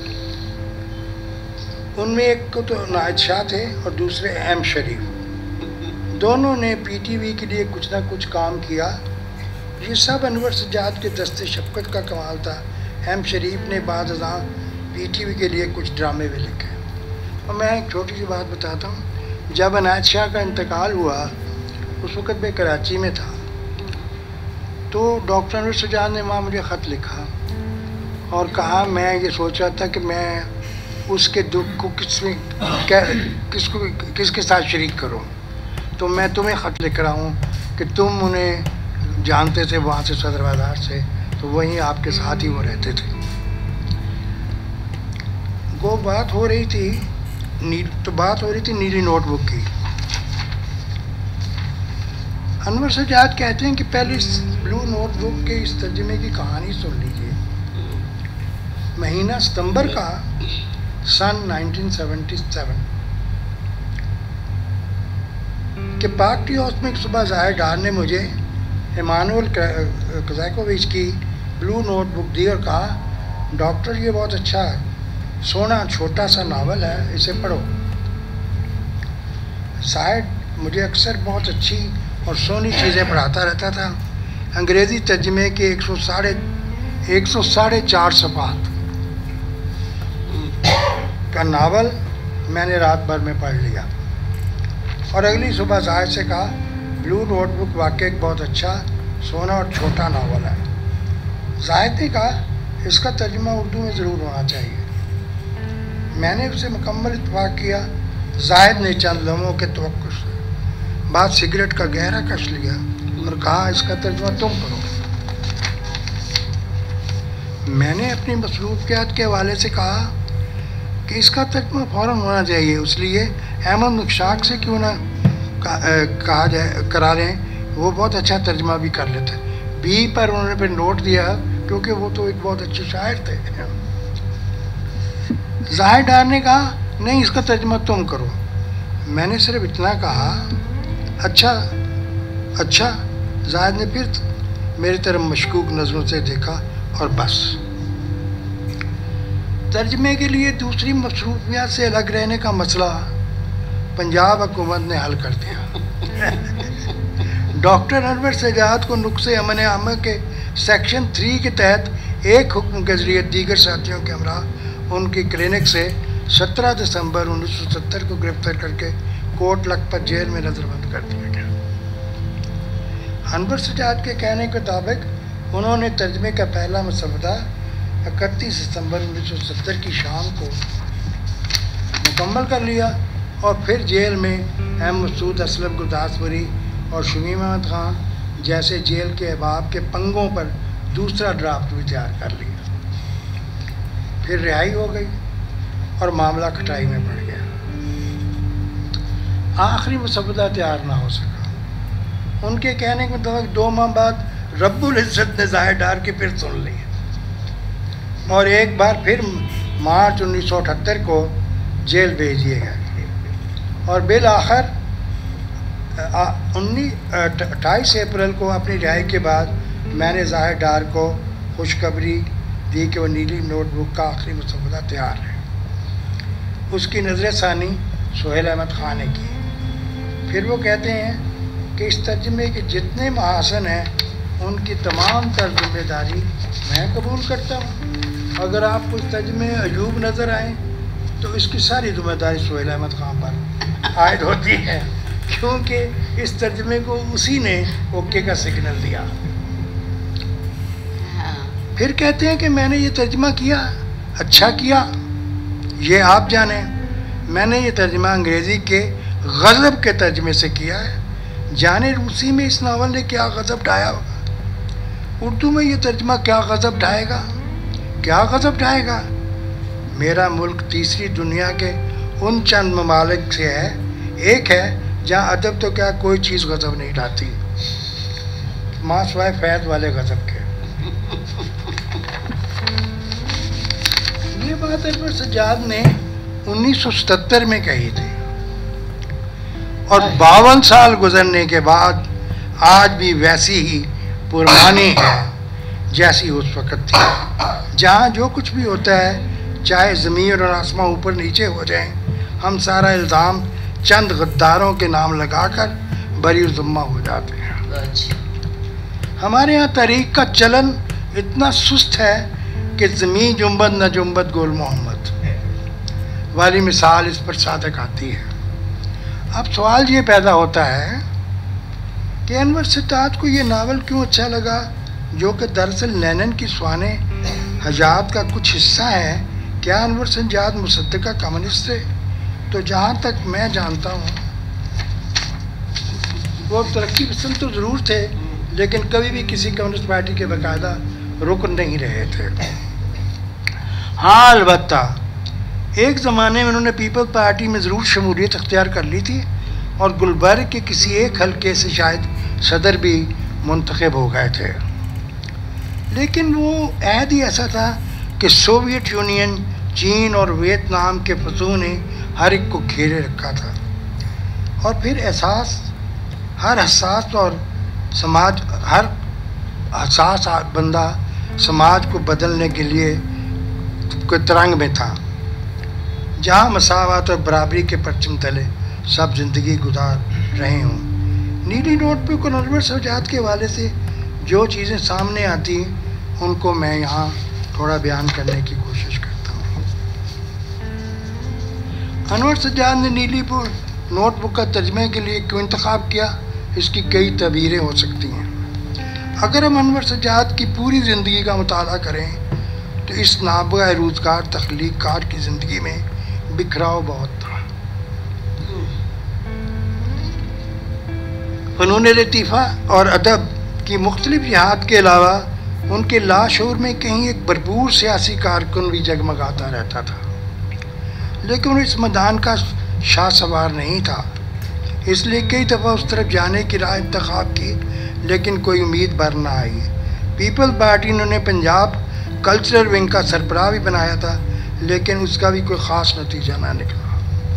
ان میں ایک کو تو نائد شاہ تھے اور دوسرے ایم شریف. دونوں نے پی ٹی وی کے لیے کچھ نہ کچھ کام کیا. یہ سب انور سجاد کے دست شفقت کا کمال تھا. ایم شریف نے بعد ازاں پی ٹی وی کے لیے کچھ ڈرامے بھی لکھے. اور میں ایک چھوٹی سی بات بتاتا ہوں، جب عنایت شاہ کا انتقال ہوا اس وقت میں کراچی میں تھا، تو ڈاکٹر انور سجاد نے وہاں مجھے خط لکھا اور کہا میں یہ سوچ رہا تھا کہ میں اس کے دکھ کو کس کے ساتھ شریک کروں، تو میں تمہیں خط لکھ رہا ہوں کہ تم انہیں جانتے تھے وہاں سے صدر بازار سے، تو وہیں آپ کے ساتھ ہی وہ رہتے تھے۔ وہ بات ہو رہی تھی نیلی نوٹ بک کی۔ انور سجاد کہتے ہیں کہ پہلے اس بلو نوٹ بک کے اس ترجمے کی کہانی سن لیجیے۔ مہینہ ستمبر کا سن 1977 کہ پاک ٹی ہاؤس میں ایک صبح ظاہر ڈار نے مجھے ایمانوئل کزاکووچ کی بلو نوٹ بک دی اور کہا ڈاکٹر یہ بہت اچھا ہے، سونا چھوٹا سا ناول ہے، اسے پڑھو۔ ظاہر مجھے اکثر بہت اچھی اور سونی چیزیں پڑھاتا رہتا تھا۔ انگریزی ترجمے کے 104 صفحات کا ناول میں نے رات بھر میں پڑھ لیا اور اگلی صبح ظاہر سے کہا بلو نوٹ بک واقعی ایک بہت اچھا سونا اور چھوٹا ناول ہے۔ ظاہر نے کہا اس کا ترجمہ اردو میں ضرور ہونا چاہیے۔ میں نے اسے مکمل اتفاق کیا۔ زاہد نے چند لمحوں کے توقع سے بعد سگریٹ کا گہرا کش لیا اور کہا اس کا ترجمہ تم کرو۔ میں نے اپنی مصروفیات کے حوالے سے کہا کہ اس کا ترجمہ فوراً ہونا چاہیے، اس لیے احمد نقشاق سے کیوں نہ کرا لیں، وہ بہت اچھا ترجمہ بھی کر لیتے۔ بی پر انہوں نے پھر نوٹ دیا کیونکہ وہ تو ایک بہت اچھے شاعر تھے۔ ظاہر ڈار نے کہا نہیں اس کا ترجمہ تم کرو۔ میں نے صرف اتنا کہا اچھا۔ زاہد نے پھر میری طرف مشکوک نظروں سے دیکھا اور بس۔ ترجمے کے لیے دوسری مصروفیات سے الگ رہنے کا مسئلہ پنجاب حکومت نے حل کر دیا۔ ڈاکٹر انور سجاد کو نقص امن عامہ کے سیکشن 3 کے تحت ایک حکم کے ذریعے دیگر ساتھیوں کے ہمراہ ان کی کلینک سے 17 دسمبر 1970 کو گرفتار کر کے کوٹ لکھپت جیل میں نظر بند کر دیا گیا۔ انور سجاد کے کہنے کے مطابق انہوں نے ترجمے کا پہلا مسودہ 31 دسمبر 1970 کی شام کو مکمل کر لیا اور پھر جیل میں احمد مسعود اسلم گرداسپوری اور شمیم احمد خان جیسے جیل کے احباب کے پنگوں پر دوسرا ڈرافٹ بھی تیار کر لیا۔ پھر رہائی ہو گئی اور معاملہ کھٹائی میں پڑ گیا۔ آخری مسودہ تیار نہ ہو سکا۔ ان کے کہنے کے مطابق 2 ماہ بعد رب العزت نے ظاہر ڈار کے پھر سن لی اور ایک بار پھر مارچ 1978 کو جیل بھیج دیے گئے اور بالآخر 28 اپریل کو اپنی رہائی کے بعد میں نے ظاہر ڈار کو خوشخبری دی کہ وہ نیلی نوٹ بک کا آخری مسودہ تیار ہے۔ اس کی نظر ثانی سہیل احمد خان نے کی۔ پھر وہ کہتے ہیں کہ اس ترجمے کے جتنے محاسن ہیں ان کی تمام تر ذمہ داری میں قبول کرتا ہوں۔ اگر آپ کو اس ترجمے عیوب نظر آئیں تو اس کی ساری ذمہ داری سہیل احمد خان پر عائد ہوتی ہے، کیونکہ اس ترجمے کو اسی نے اوکے کا سگنل دیا۔ پھر کہتے ہیں کہ میں نے یہ ترجمہ کیا، اچھا کیا، یہ آپ جانیں۔ میں نے یہ ترجمہ انگریزی کے غضب کے ترجمے سے کیا ہے، جانے روسی میں اس ناول نے کیا غضب ڈھایا ہوگا، اردو میں یہ ترجمہ کیا غضب ڈھائے گا، کیا غضب ڈھائے گا۔ میرا ملک تیسری دنیا کے ان چند ممالک سے ہے، ایک ہے جہاں ادب تو کیا کوئی چیز غضب نہیں ڈھاتی، ماں سوائے فیض والے غضب کے۔ یہ بات انور سجاد نے 1977 میں کہی تھی اور 52 سال گزرنے کے بعد آج بھی ویسی ہی پرانی ہے جیسی اس وقت تھی۔ جہاں جو کچھ بھی ہوتا ہے چاہے زمین اور آسمان اوپر نیچے ہو جائیں، ہم سارا الزام چند غداروں کے نام لگا کر بری ذمہ ہو جاتے ہیں۔ ہمارے یہاں تحریک کا چلن اتنا سست ہے کہ زمین جنبد نہ جنبد گول محمد، والی مثال اس پر صادق آتی ہے۔ اب سوال یہ پیدا ہوتا ہے کہ انور سجاد کو یہ ناول کیوں اچھا لگا، جو کہ دراصل لینن کی سوانح حیات کا کچھ حصہ ہے۔ کیا انور سجاد مصدقہ کمیونسٹ تھے؟ تو جہاں تک میں جانتا ہوں وہ ترقی پسند تو ضرور تھے، لیکن کبھی بھی کسی کمیونسٹ پارٹی کے باقاعدہ رکن نہیں رہے تھے۔ ہاں البتہ ایک زمانے میں انہوں نے پیپل پارٹی میں ضرور شمولیت اختیار کر لی تھی، اور گلبرگ کے کسی ایک حلقے سے شاید صدر بھی منتخب ہو گئے تھے، لیکن وہ عہد ہی ایسا تھا کہ سوویت یونین، چین اور ویتنام کے فضول نے ہر ایک کو گھیرے رکھا تھا، اور پھر ہر حساس بندہ سماج کو بدلنے کے لیے کوئی ترنگ میں تھا، جہاں مساوات اور برابری کے پرچم تلے سب زندگی گزار رہے ہوں۔ نیلی نوٹ بک اور انور سجاد کے حوالے سے جو چیزیں سامنے آتی ان کو میں یہاں تھوڑا بیان کرنے کی کوشش کرتا ہوں۔ انور سجاد نے نیلی نوٹ بک کا ترجمے کے لیے کیوں انتخاب کیا، اس کی کئی تعبیریں ہو سکتی ہیں۔ اگر ہم انور سجاد کی پوری زندگی کا مطالعہ کریں تو اس نابغہ روزگار تخلیق کار کی زندگی میں بکھراؤ بہت تھا۔ فنون لطیفہ اور ادب کی مختلف جہات کے علاوہ ان کے لاشعور میں کہیں ایک بھرپور سیاسی کارکن بھی جگمگاتا رہتا تھا، لیکن وہ اس میدان کا شاہ سوار نہیں تھا، اس لیے کئی دفعہ اس طرف جانے کی راہ انتخاب کی، لیکن کوئی امید بر نہ آئی۔ پیپل پارٹی نے انہیں پنجاب کلچرل ونگ کا سربراہ بھی بنایا تھا، لیکن اس کا بھی کوئی خاص نتیجہ نہ نکلا۔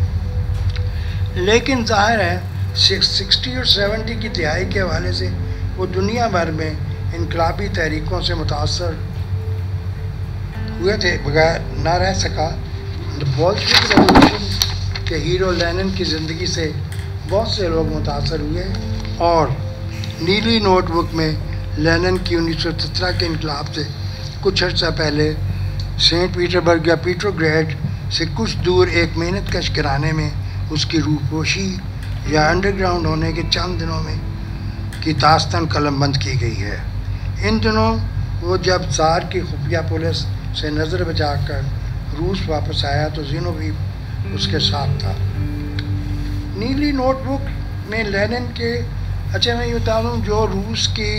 لیکن ظاہر ہے 60 اور 70 کی دہائی کے حوالے سے وہ دنیا بھر میں انقلابی تحریکوں سے متاثر ہوئے تھے، بغیر نہ رہ سکا۔ بولشوک ریولوشن کے ہیرو لینن کی زندگی سے بہت سے لوگ متاثر ہوئے، اور نیلی نوٹ بک میں لینن کی 1917 کے انقلاب سے کچھ عرصہ پہلے سینٹ پیٹربرگ یا پیٹروگریڈ سے کچھ دور ایک محنت کش گھرانے میں اس کی روپوشی یا انڈر گراؤنڈ ہونے کے چند دنوں میں کی داستان قلم بند کی گئی ہے۔ ان دنوں وہ جب زار کی خفیہ پولیس سے نظر بچا کر روس واپس آیا تو زینو بھی اس کے ساتھ تھا۔ نیلی نوٹ بک میں لینن کے میں یہ بتا دوں جو روس کی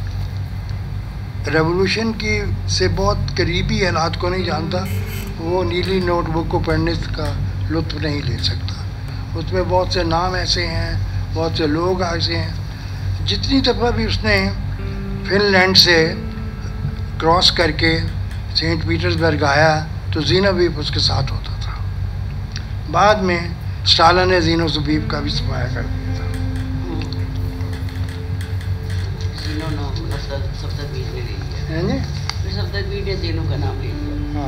ریولوشن کی سے بہت قریبی حالات کو نہیں جانتا، وہ نیلی نوٹ بک کو پڑھنے کا لطف نہیں لے سکتا۔ اس میں بہت سے نام ایسے ہیں، بہت سے لوگ ایسے ہیں۔ جتنی دفعہ بھی اس نے فن لینڈ سے کراس کر کے سینٹ پیٹرزبرگ آیا تو زینو بھی اس کے ساتھ ہوتا تھا۔ بعد میں اسٹالن نے زینو زبیب کا بھی سفایا کر دیا تھا۔ زینو کا نام لے لیا۔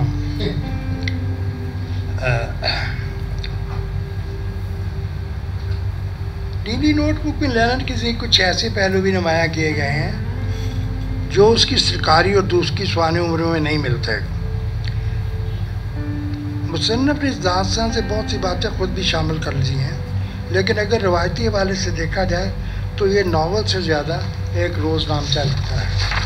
نیلی نوٹ بک میں لینن کے ذریعے کچھ ایسے پہلو بھی نمایاں کیے گئے ہیں جو اس کی سرکاری اور دوسری سوانح عمروں میں نہیں ملتے۔ مصنف نے اس داستان سے بہت سی باتیں خود بھی شامل کر لی ہیں، لیکن اگر روایتی حوالے سے دیکھا جائے تو یہ ناول سے زیادہ ایک روز نامچہ لگتا ہے۔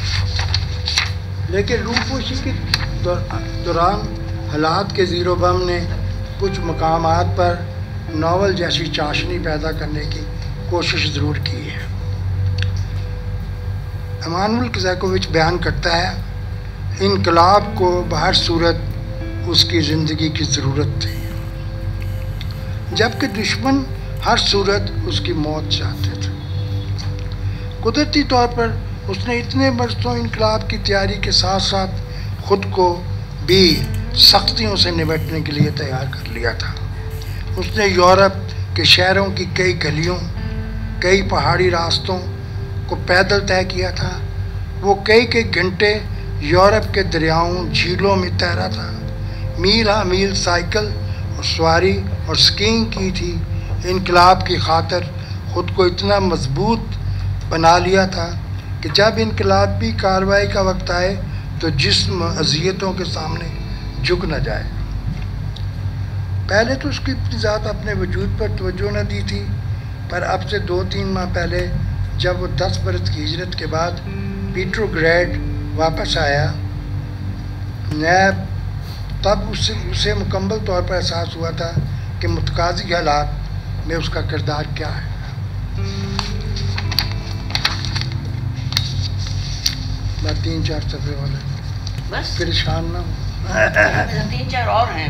لیکن روپوشی کے دوران حالات کے زیر و بم نے کچھ مقامات پر ناول جیسی چاشنی پیدا کرنے کی کوشش ضرور کی ہے۔ امان القزیکووچ بیان کرتا ہے، انقلاب کو بہر صورت اس کی زندگی کی ضرورت تھی، جبکہ دشمن ہر صورت اس کی موت چاہتے تھے۔ قدرتی طور پر اس نے اتنے برسوں انقلاب کی تیاری کے ساتھ ساتھ خود کو بھی سختیوں سے نمٹنے کے لیے تیار کر لیا تھا۔ اس نے یورپ کے شہروں کی کئی گلیوں، کئی پہاڑی راستوں کو پیدل طے کیا تھا۔ وہ کئی گھنٹے یورپ کے دریاؤں، جھیلوں میں تیرا تھا، میل ہا میل سائیکل اور سواری اور سکینگ کی تھی۔ انقلاب کی خاطر خود کو اتنا مضبوط بنا لیا تھا کہ جب انقلابی کارروائی کا وقت آئے تو جسم اذیتوں کے سامنے جھک نہ جائے۔ پہلے تو اس کی اتنی ذات اپنے وجود پر توجہ نہ دی تھی، پر اب سے 2-3 ماہ پہلے جب وہ 10 برس کی ہجرت کے بعد پیٹروگریڈ واپس آیا نیب، تب اسے مکمل طور پر احساس ہوا تھا کہ متقاضی حالات میں اس کا کردار کیا ہے۔ میں 3-4 صفحے والے بس پریشان نہ ہوں۔ 3-4 اور ہیں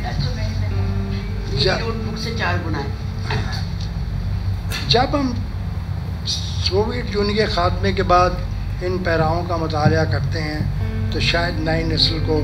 بک سے 4 بنائے۔ جب ہم سوویت یونین کے خاتمے کے بعد ان پیراؤں کا مطالعہ کرتے ہیں تو شاید نئی نسل کو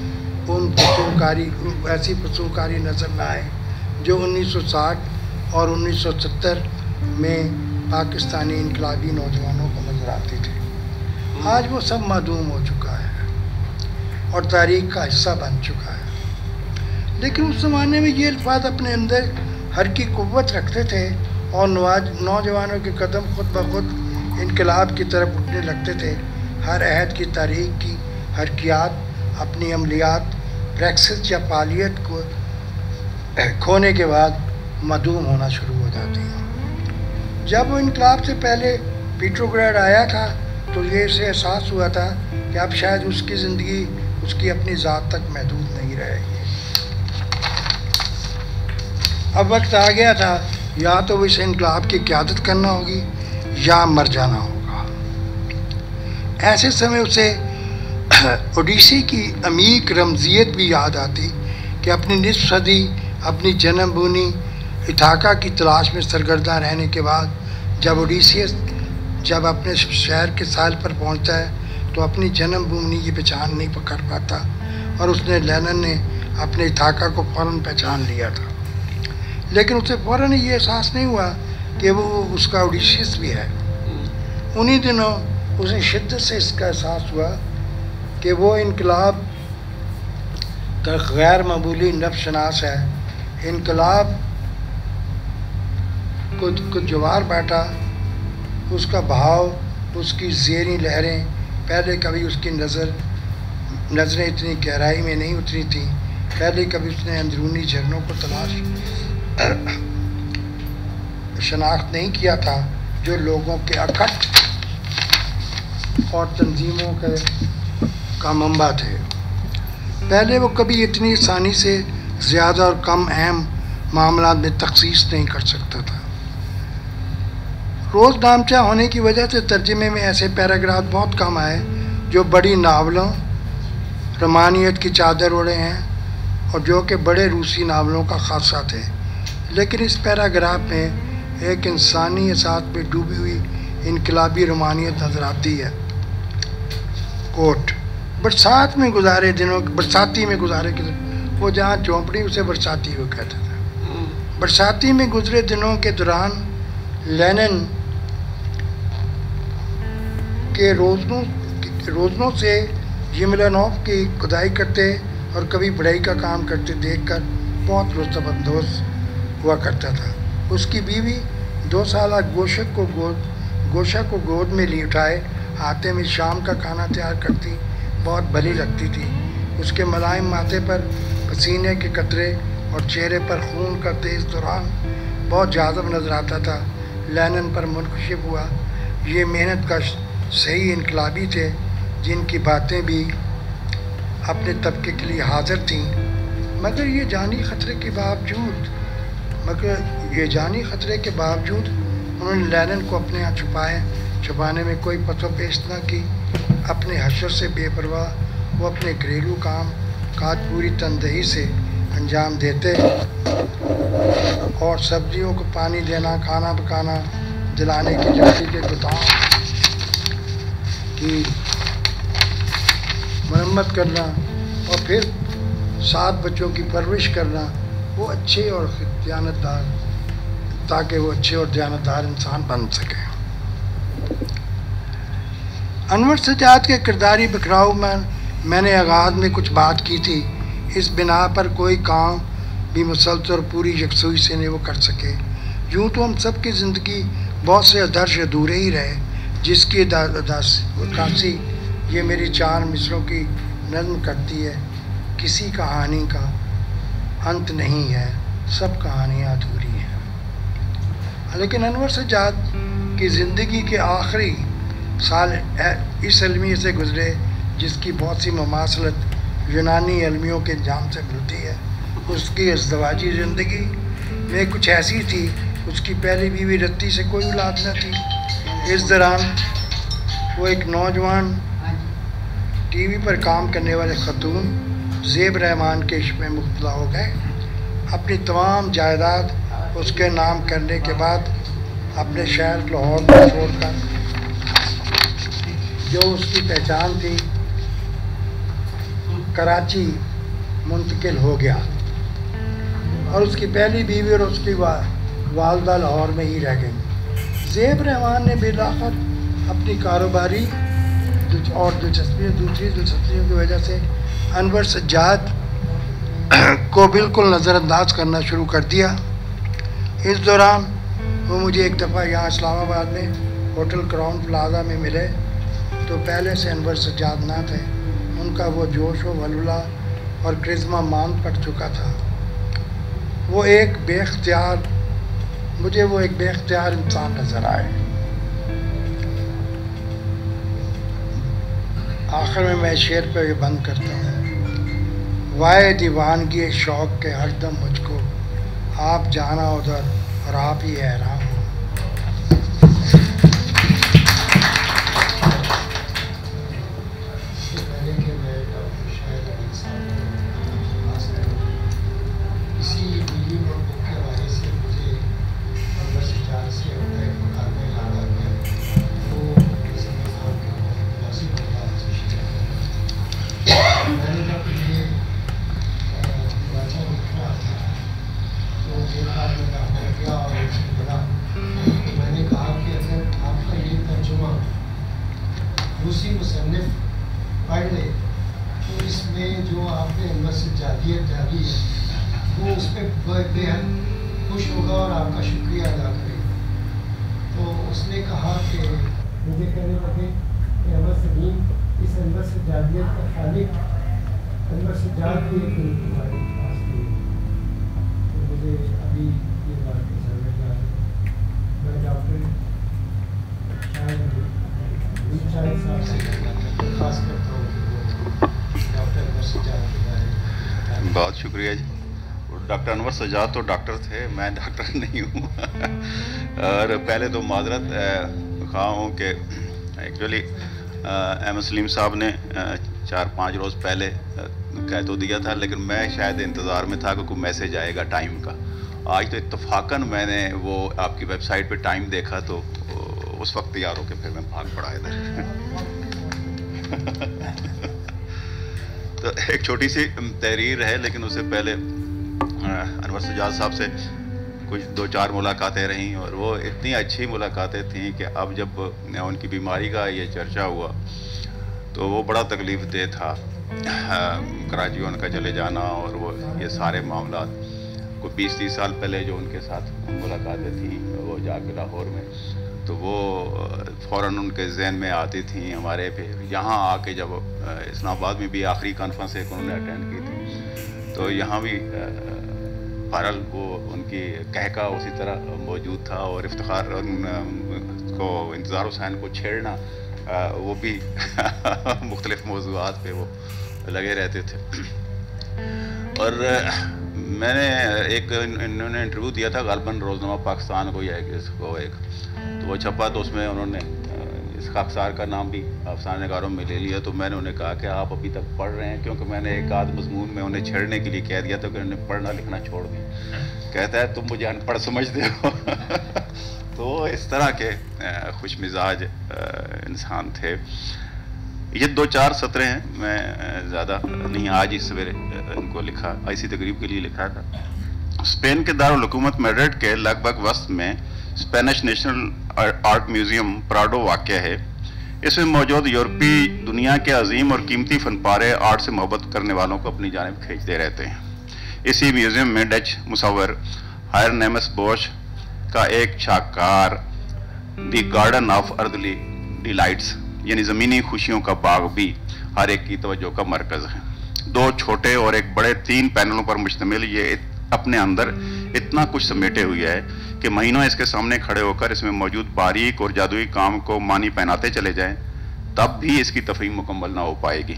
ایسی پرسوکاری نظر نہ آئے جو 1960 اور 1970 میں پاکستانی انقلابی نوجوانوں کو نظر آتی تھی۔ آج وہ سب معدوم ہو چکا ہے اور تاریخ کا حصہ بن چکا ہے، لیکن اس زمانے میں یہ الفاظ اپنے اندر ہر کی قوت رکھتے تھے اور نوجوانوں کے قدم خود بخود انقلاب کی طرف اٹھنے لگتے تھے۔ ہر عہد کی تاریخ کی حرکیات اپنی عملیات، پریکسس یا فعالیت کو کھونے کے بعد معدوم ہونا شروع ہو جاتی ہیں۔ جب وہ انقلاب سے پہلے پیٹروگریڈ آیا تھا تو یہ اسے احساس ہوا تھا کہ اب شاید اس کی زندگی اس کی اپنی ذات تک محدود نہیں رہے گی۔ اب وقت آ گیا تھا یا تو وہ اس انقلاب کی قیادت کرنا ہوگی یا مر جانا ہوگا۔ ایسے سمے اسے اوڈیسی کی عمیق رمزیت بھی یاد آتی کہ اپنی نصف صدی اپنی جنم بھومی اتھاکا کی تلاش میں سرگرداں رہنے کے بعد جب اوڈیسیس جب اپنے شہر کے ساحل پر پہنچتا ہے تو اپنی جنم بھومی کی پہچان نہیں پکڑ پاتا، اور اس نے لینن نے اپنے اتھاکا کو فوراً پہچان لیا تھا، لیکن اسے فوراً یہ احساس نہیں ہوا کہ وہ اس کا اوڈیسیس بھی ہے۔ انہی دنوں اسے شدت سے اس کا احساس ہوا کہ وہ انقلاب کا غیر معمولی نفس شناس ہے۔ انقلاب کو جوار بیٹھا، اس کا بہاؤ، اس کی زیریں لہریں، پہلے کبھی اس کی نظریں اتنی گہرائی میں نہیں اتری تھیں، پہلے کبھی اس نے اندرونی جھرنوں کو شناخت نہیں کیا تھا جو لوگوں کے اکٹھ اور تنظیموں کا منبع تھے۔ پہلے وہ کبھی اتنی آسانی سے زیادہ اور کم اہم معاملات میں تخصیص نہیں کر سکتا تھا۔ روز نامچہ ہونے کی وجہ سے ترجمے میں ایسے پیراگراف بہت کم آئے جو بڑی ناولوں رومانیت کی چادر اوڑھے ہیں اور جو کہ بڑے روسی ناولوں کا خاصہ تھے، لیکن اس پیراگراف میں ایک انسانی احساس میں ڈوبی ہوئی انقلابی رومانیت نظر آتی ہے۔ کوٹ برساتی میں گزارے وہ جہاں چونپڑی اسے برساتی ہو کہتا تھا۔ برساتی میں گزرے دنوں کے دوران لینن کے روزنوں سے یملانوف کی کھدائی کرتے اور کبھی بڑھائی کا کام کرتے دیکھ کر بہت لطف اندوز ہوا کرتا تھا۔ اس کی بیوی 2 سالہ گوشہ کو گود میں لی اٹھائے ہاتھے میں شام کا کھانا تیار کرتی بہت بھلی لگتی تھی۔ اس کے ملائم ماتھے پر پسینے کے قطرے اور چہرے پر خون کا تیز دوران بہت جاذب نظر آتا تھا۔ لینن پر منکشف ہوا یہ محنت کش صحیح انقلابی تھے جن کی باتیں بھی اپنے طبقے کے لیے حاضر تھیں، مگر یہ جانی خطرے کے باوجود انہوں نے لینن کو اپنے ہاں چھپانے میں کوئی پس و پیش نہ کی۔ اپنے حشر سے بے پرواہ وہ اپنے گھریلو کام کاج پوری تندہی سے انجام دیتے اور سبزیوں کو پانی دینا، کھانا پکانا، جلانے کی لکڑی کے گودام کی مرمت کرنا اور پھر 7 بچوں کی پرورش کرنا وہ اچھے اور دیانتدار تاکہ وہ اچھے اور دیانتدار انسان بن سکے۔ انور سجاد کے کرداری بکھراؤ میں نے آغاز میں کچھ بات کی تھی۔ اس بنا پر کوئی کام بھی مسلسل اور پوری یکسوئی سے نہیں وہ کر سکے۔ یوں تو ہم سب کی زندگی بہت سے آدرش ادھورے ہی رہے، جس کی عکاسی یہ میری 4 مصروں کی نظم کرتی ہے۔ کسی کہانی کا अंत नहीं है, सब कहानियाँ अधूरी हैं। लेकिन अनवर सज्जाद की ज़िंदगी के आखिरी साल इस अलमिया से गुज़रे जिसकी बहुत सी ममासलत यूनानी अलमियों के जाम से मिलती है। उसकी इज़्दवाजी ज़िंदगी में कुछ ऐसी थी, उसकी पहली बीवी रत्ती से कोई औलाद न थी। इस दौरान वो एक नौजवान टीवी पर काम करने वाले खतून ज़ेब रहमान के इश्क में मुब्तला हो गए। अपनी तमाम जायदाद उसके नाम करने के बाद अपने शहर लाहौर को छोड़कर जो उसकी पहचान थी कराची मुंतकिल हो गया और उसकी पहली बीवी और उसकी वालदा लाहौर में ही रह गई। ज़ेब रहमान ने बिलाखिर अपनी कारोबारी और दूसरी दिलचस्पियों की वजह से अनवर सज्जाद को बिल्कुल नज़रअंदाज करना शुरू कर दिया। इस दौरान वो मुझे एक दफ़ा यहाँ इस्लामाबाद में होटल क्राउन प्लाजा में मिले तो पहले से अनवर सज्जाद ना थे। उनका वो जोश व वलवला और करिश्मा मान पड़ चुका था। मुझे वो एक बेख्तियार इंसान नज़र आए। आखिर में मैं शेर पे ये बंद करता हूँ। वाए दीवानगी शौक़ के हरदम मुझको, आप जाना उधर और आप ही हैरान हो। बहुत शुक्रिया जी। डॉक्टर अनवर सज्जाद तो डॉक्टर थे, मैं डॉक्टर नहीं हूँ। और पहले तो माजरत खा हूँ कि एक्चुअली अहमद सलीम साहब ने 4-5 रोज़ पहले कह तो दिया था, लेकिन मैं शायद इंतज़ार में था कि कोई मैसेज आएगा टाइम का। आज तो इत्तफाकन मैंने वो आपकी वेबसाइट पे टाइम देखा तो उस वक्त तैयार होकर फिर मैं भाग पड़ा इधर। तो एक छोटी सी तहरीर है, लेकिन उससे पहले अनवर सज्जाद साहब से कुछ 2-4 मुलाकातें रहीं और वो इतनी अच्छी मुलाकातें थीं कि अब जब उनकी बीमारी का ये चर्चा हुआ तो वो बड़ा तकलीफ़ दे था। कराची उनका चले जाना और वो ये सारे मामला कोई 20-30 साल पहले जो उनके साथ मुलाकातें थी वो जाके लाहौर में, तो वो फ़ौरन उनके जहन में आती थी। हमारे फिर यहाँ आके जब इस्लामाबाद में भी आखिरी कॉन्फ्रेंस एक उन्होंने अटेंड की थी तो यहाँ भी बहरहाल वो उनकी कहका उसी तरह मौजूद था और इफ्तिखार को इंतज़ार हुसैन को छेड़ना वो भी मुख्तलिफ़ मौज़ूआत पे वो लगे रहते थे। और मैंने इन्होंने इंटरव्यू दिया था गालबन रोज़नामा पाकिस्तान को या इसको एक, तो वो छपा तो उसमें उन्होंने इस खाकसार का नाम भी अफसाने नगारों में ले लिया। तो मैंने उन्हें कहा कि आप अभी तक पढ़ रहे हैं, क्योंकि मैंने एक आध मजमून में उन्हें छेड़ने के लिए कह दिया था कि उन्होंने पढ़ना लिखना छोड़ दिया। कहता है तुम मुझे अनपढ़ समझते हो। तो इस तरह के खुश मिजाज इंसान थे। ये 2-4 सतरें हैं, मैं ज़्यादा नहीं, आज ही सवेरे इनको लिखा, इसी तकरीब के लिए लिखा था। स्पेन के दारुल हुकूमत मैड्रिड के लगभग वस्त में Spanish national art museum Prado वाक़ है। इसमें मौजूद यूरोपी दुनिया के अजीम और कीमती फनपारे आर्ट से मोहब्बत करने वालों को अपनी जानिब खींचते रहते हैं। इसी म्यूज़ियम में डच मुसव्वर हायरनेमस बोश का एक शाहकार the garden of earthly delights यानी ज़मीनी खुशियों का बाग भी हर एक की तवज्जो का मरकज़ है। 2 छोटे और एक बड़े 3 पैनलों पर मुश्तमिल ये अपने अंदर इतना कुछ समेटे हुए है कि महीनों इसके सामने खड़े होकर इसमें मौजूद बारीक और जादुई काम को मानी पहनाते चले जाएं, तब भी इसकी तफहीम मुकम्मल ना हो पाएगी।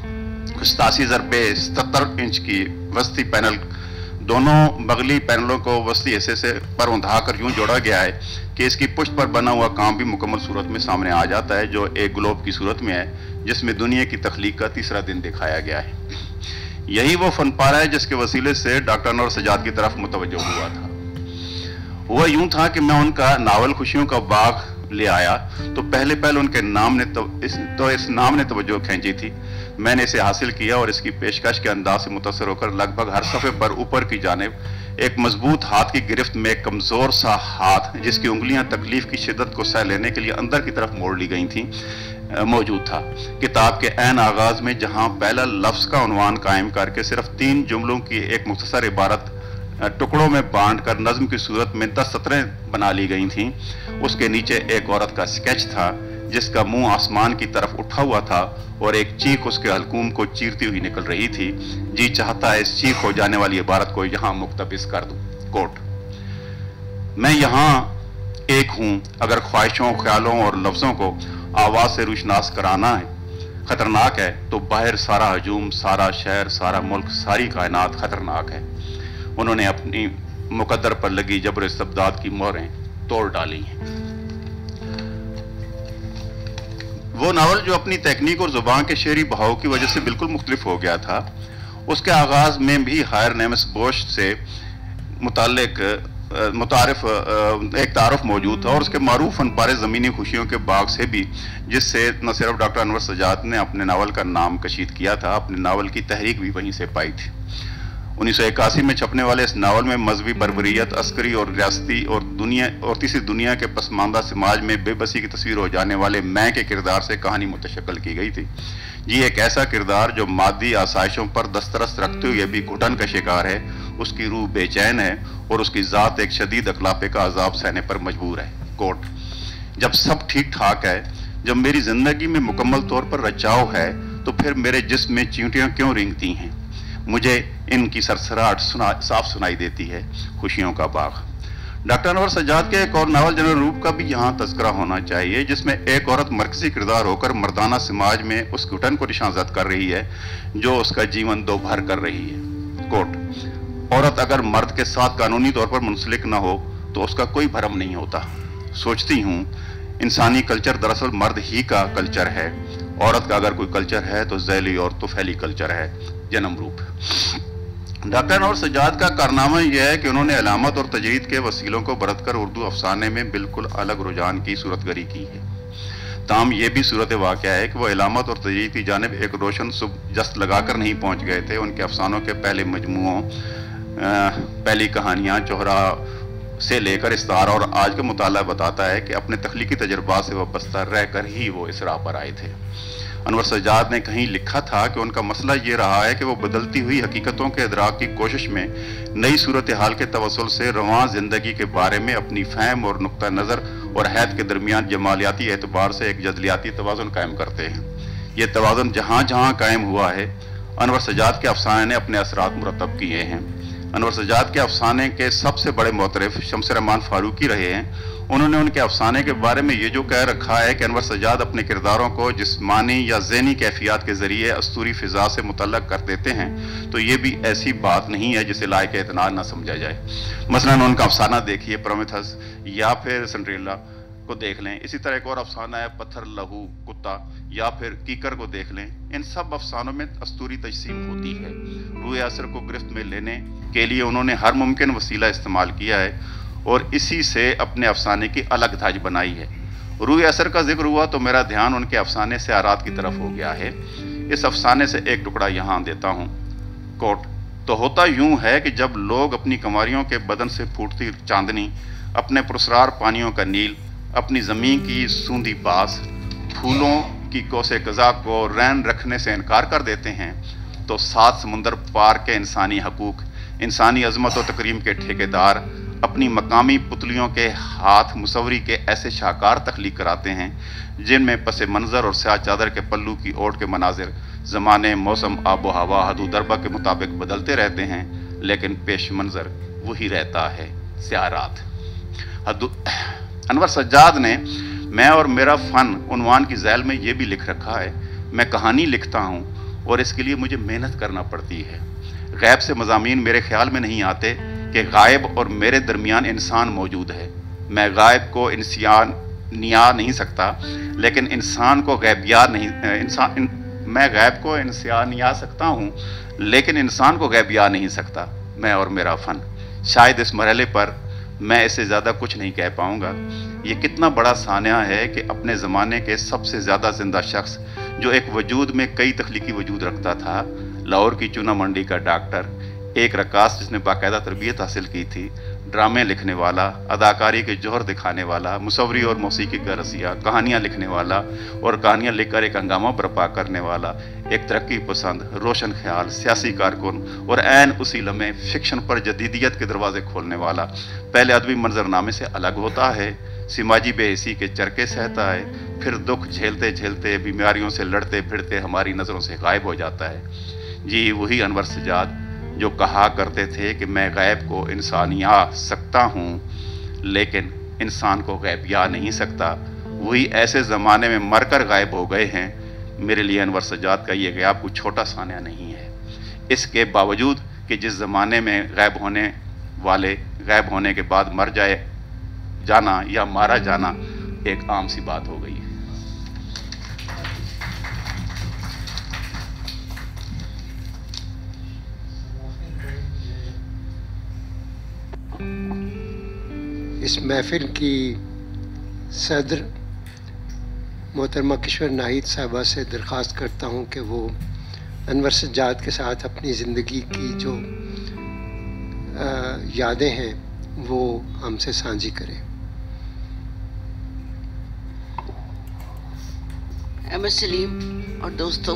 87 इंच की वस्ती पैनल, दोनों बगली पैनलों को वस्ती हिस्से से पर उंधा कर यूं जोड़ा गया है कि इसकी पुष्ट पर बना हुआ काम भी मुकम्मल सूरत में सामने आ जाता है, जो एक ग्लोब की सूरत में है, जिसमें दुनिया की तख्लीक का तीसरा दिन दिखाया गया है। यही वो फन पारा है जिसके वसीले से डॉक्टर अनवर सज्जाद की तरफ मुतवज्जो हुआ था। हुआ यूं था कि मैं उनका नावल खुशियों का बाग ले आया तो पहले उनके नाम ने इस नाम ने तवज्जो खींची थी। मैंने इसे हासिल किया और इसकी पेशकश के अंदाज से मुतासर होकर लगभग हर सफ़े पर ऊपर की जानिब एक मजबूत हाथ की गिरफ्त में एक कमज़ोर सा हाथ, जिसकी उंगलियां तकलीफ की शिद्दत को सह लेने के लिए अंदर की तरफ मोड़ ली गई थी, मौजूद था। किताब के ऐन आगाज में जहां पहला लफ्ज़ का उन्वान कायम करके सिर्फ 3 जुमलों की एक मुख्तसर इबारत टुकड़ों में बांट कर नज़्म की सूरत में 10 सतरें बना ली गई थीं, उसके नीचे एक औरत का स्केच था जिसका मुंह आसमान की तरफ उठा हुआ था और एक चीख उसके हलकूम को चीरती हुई निकल रही थी। जी चाहता है इस चीख हो जाने वाली इबारत को यहाँ मुक्तबिस कर दूं। कोट, मैं यहाँ एक हूँ, अगर ख्वाहिशों, ख्यालों और लफ्ज़ों को आवाज़ से रुशनास कराना है खतरनाक है, तो बाहर सारा हजूम, सारा शहर, सारा मुल्क, सारी कायनात खतरनाक है। उन्होंने अपनी मुकद्दर पर लगी जबर इस्तबदाद की मोहरें तोड़ डाली हैं। वो नावल जो अपनी तकनीक और जुबान के शेरी बहाव की वजह से बिल्कुल मुख्तलिफ हो गया था, उसके आगाज में भी हायर नेमस बोश से मुतालिक एक तारुफ मौजूद था और उसके मारूफ फनपारे ज़मीनी खुशियों के बाग से भी, जिससे न सिर्फ डॉक्टर अनवर सज्जाद ने अपने नावल का नाम कशीद किया था, अपने नावल की तहरीक भी वहीं से पाई थी। 1981 में छपने वाले इस नावल में मजहबी बर्बरियत, अस्करी और रियासती और तीसरी दुनिया के पसमानदा समाज में बेबसी की तस्वीर हो जाने वाले मैं के किरदार से कहानी मुतशक्ल की गई थी। जी, एक ऐसा किरदार जो मादी आसाइशों पर दस्तरस रखते हुए भी घुटन का शिकार है, उसकी रूह बेचैन है और उसकी ज़ात एक शदीद अखलापे का अजाब सहने पर मजबूर है। कोट, जब सब ठीक ठाक है, जब मेरी जिंदगी में मुकम्मल तौर पर रचाव है, तो फिर मेरे जिस्म में चींटियां क्यों रेंगती हैं? मुझे इनकी सरसराहट साफ सुनाई देती है। खुशियों का बाग। डॉक्टर अनवर सज्जाद के एक और नावल जनरल रूप का भी यहाँ तस्करा होना चाहिए, जिसमें एक औरत मरकजी किरदार होकर मर्दाना समाज में उस घुटन को निशानजद कर रही है जो उसका जीवन दो भर कर रही है। कोट, औरत अगर मर्द के साथ कानूनी तौर पर मुंसलिक न हो तो उसका कोई भरम नहीं होता। सोचती हूँ इंसानी कल्चर दरअसल मर्द ही का कल्चर है। औरत का अगर कोई कल्चर है तो ज़ैली और तुफैली कल्चर है, जन्म रूप। डॉक्टर अनवर सज्जाद का कारनामा यह है कि उन्होंने अलामत और तजरीद के वसीलों को बरत कर उर्दू अफसाने में बिल्कुल अलग रुझान की सूरतगरी की है। ताम ये भी सूरत वाक़या है कि वो अलामत और तजरीद की जानिब एक रोशन जस्त लगाकर नहीं पहुँच गए थे। उनके अफसानों के पहले मजमुओं, पहली कहानियाँ, चोहरा से लेकर इस्तारा और आज का मुताला बताता है कि अपने तख्लीकी तजर्बात से वाबस्ता रह कर ही वो इस राह पर आए थे। अनवर सज्जाद ने कहीं लिखा था कि उनका मसला ये रहा है कि वो बदलती हुई हकीकतों के इदराक की कोशिश में नई सूरत हाल के तवस्सुल से रवां ज़िंदगी के बारे में अपनी फ़हम और नुक्ता नज़र और हैत के दरमियान जमालियाती एतबार से एक जदलियाती तवाज़ुन कायम करते हैं। ये तवाज़ुन जहाँ जहाँ कायम हुआ है, अनवर सज्जाद के अफसाने ने अपने असरात मुरतब किए हैं। अनवर सज्जाद के अफसाने के सबसे बड़े मोतरफ शम्स रहमान फारूकी रहे हैं। उन्होंने उनके अफसाने के बारे में ये जो कह रखा है कि अनवर सज्जाद अपने किरदारों को जिस्मानी या ज़हनी कैफियत के ज़रिए अस्तूरी फ़िज़ा से मुतल्लक़ कर देते हैं, तो ये भी ऐसी बात नहीं है जिसे लायक एतनाद ना समझा जाए। मसलन उनका अफसाना देखिए प्रोमेथस, या फिर सिंड्रेला को देख लें। इसी तरह एक और अफसाना है पत्थर, लहू, कुत्ता, या फिर कीकर को देख लें। इन सब अफसानों में अस्तूरी तजसीम होती है। रूए असर को गिरफ्त में लेने के लिए उन्होंने हर मुमकिन वसीला इस्तेमाल किया है और इसी से अपने अफसाने की अलग धाज बनाई है। रूए असर का जिक्र हुआ तो मेरा ध्यान उनके अफसाने से आरात की तरफ हो गया है। इस अफसाने से एक टुकड़ा यहाँ देता हूँ। कोट, तो होता यूं है कि जब लोग अपनी कंवारियों के बदन से फूटती चांदनी, अपने पुरस्रार पानियों का नील, अपनी ज़मीन की सूंधी बास, फूलों की कोसे कज़ा को रैन रखने से इनकार कर देते हैं, तो सात समुंदर पार के इंसानी हकूक़, इंसानी अज़मत और तकरीम के ठेकेदार अपनी मकामी पुतलियों के हाथ मुसवरी के ऐसे शाहकार तख्लीक कराते हैं जिनमें पस मंज़र और स्याह चादर के पल्लू की ओट के मनाजिर ज़माने, मौसम, आबो हवा, हदू दरबा के मुताबिक बदलते रहते हैं, लेकिन पेश मंज़र वही रहता है, स्याह रात। अनवर सज्जाद ने मैं और मेरा फ़न उन्वान की ज़ैल में ये भी लिख रखा है। मैं कहानी लिखता हूँ और इसके लिए मुझे मेहनत करना पड़ती है। गैब से मज़ामीन मेरे ख्याल में नहीं आते कि गायब और मेरे दरमियान इंसान मौजूद है। मैं गायब को इंसियानिया नहीं सकता, लेकिन इंसान को गैबिया नहीं मैं गैब को इंसियानिया सकता हूँ, लेकिन इंसान को गैबिया नहीं सकता। मैं और मेरा फ़न। शायद इस मरहले पर मैं इससे ज़्यादा कुछ नहीं कह पाऊँगा। ये कितना बड़ा सानिया है कि अपने ज़माने के सबसे ज़्यादा ज़िंदा शख्स जो एक वजूद में कई तख्लीकी वजूद रखता था, लाहौर की चूना मंडी का डॉक्टर, एक रक्कास जिसने बाकायदा तरबियत हासिल की थी, ड्रामे लिखने वाला, अदाकारी के जौहर दिखाने वाला, मुसवरी और मौसीकी का रसिया, कहानियाँ लिखने वाला और कहानियाँ लिखकर एक हंगामा बर्पा करने वाला, एक तरक्की पसंद, रोशन ख्याल, सियासी कारकुन और ऐन उसी लम्हे फिक्शन पर जदीदियत के दरवाजे खोलने वाला, पहले अदबी मंजरनामे से अलग होता है, सिमाजी बेहिसी के चरके सहता है, फिर दुख झेलते झेलते, बीमारियों से लड़ते भिड़ते हमारी नज़रों से गायब हो जाता है। जी वही अनवर सज्जाद जो कहा करते थे कि मैं गैब को इंसानिया सकता हूँ, लेकिन इंसान को गैबिया नहीं सकता, वही ऐसे ज़माने में मरकर गायब हो गए हैं। मेरे लिए अनवर सज्जाद का ये गैब कुछ छोटा सानिया नहीं है। इसके बावजूद कि जिस ज़माने में गैब होने वाले गैब होने के बाद मर जाना या मारा जाना एक आम सी बात हो गई है। इस महफिल की सदर मोहतरमा किशोर नाहिद साहबा से दरख्वास्त करता हूँ कि वो अनवर सज्जाद के साथ अपनी ज़िंदगी की जो यादें हैं वो हमसे साझी करें। अहमद सलीम और दोस्तों,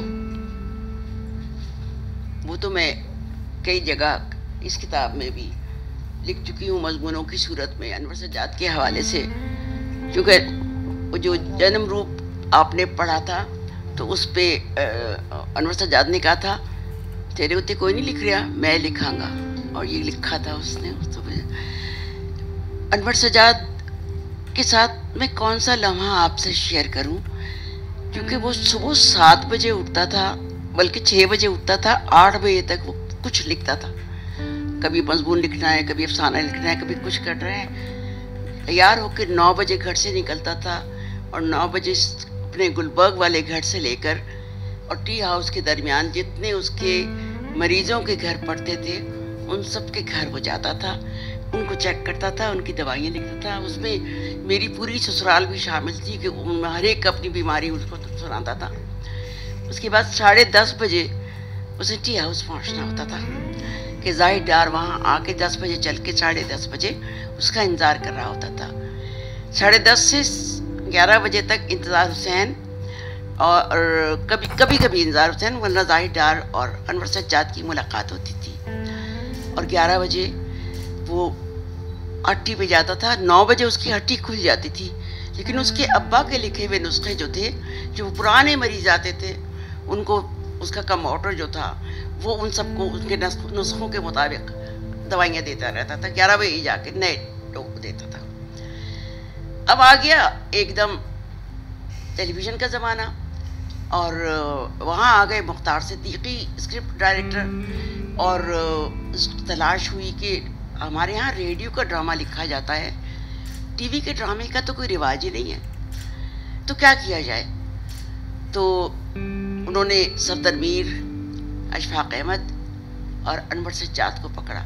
वो तो मैं कई जगह इस किताब में भी लिख चुकी हूँ मजमूनों की सूरत में अनवर सज्जाद के हवाले से, क्योंकि वो जो जन्म रूप आपने पढ़ा था तो उस पे अनवर सज्जाद ने कहा था तेरे उत्ते कोई नहीं लिख रहा, मैं लिखांगा, और ये लिखा था उसने। अनवर सज्जाद के साथ मैं कौन सा लम्हा आपसे शेयर करूं, क्योंकि वो सुबह 7 बजे उठता था, बल्कि 6 बजे उठता था, 8 बजे तक वो कुछ लिखता था। कभी मजमून लिखना है, कभी अफसाना लिखना है, कभी कुछ कर रहे हैं। तैयार होकर 9 बजे घर से निकलता था और 9 बजे अपने गुलबर्ग वाले घर से लेकर और टी हाउस के दरमियान जितने उसके मरीजों के घर पड़ते थे उन सब के घर वो जाता था, उनको चेक करता था, उनकी दवाइयाँ लिखता था। उसमें मेरी पूरी ससुराल भी शामिल थी कि हर एक अपनी बीमारी उसको सुनाता था। उसके बाद 10:30 बजे उसे टी हाउस पहुँचना होता था कि जाहिर डार वहाँ आके 10 बजे चल के 10:30 बजे उसका इंतज़ार कर रहा होता था। 10:30 से 11 बजे तक इंतज़ार हुसैन और कभी इंतज़ार हुसैन, वरना जाहिर डार और अनवर सज्जाद की मुलाकात होती थी। और 11 बजे वो हट्टी पे जाता था, 9 बजे उसकी हट्टी खुल जाती थी, लेकिन उसके अब्बा के लिखे हुए नुस्खे जो थे, जो पुराने मरीज आते थे उनको उसका कंपाउंडर जो था वो उन सबको उनके नुस्खों के मुताबिक दवाइयाँ देता रहता था। 11 बजे जाके नए लोग देता था। अब आ गया एकदम टेलीविज़न का ज़माना और वहाँ आ गए मुख्तार सिद्दीकी स्क्रिप्ट डायरेक्टर, और तलाश हुई कि हमारे यहाँ रेडियो का ड्रामा लिखा जाता है, टीवी के ड्रामे का तो कोई रिवाज ही नहीं है, तो क्या किया जाए। तो उन्होंने सफदर मीर, अशफाक अहमद और अनवर सज्जाद को पकड़ा,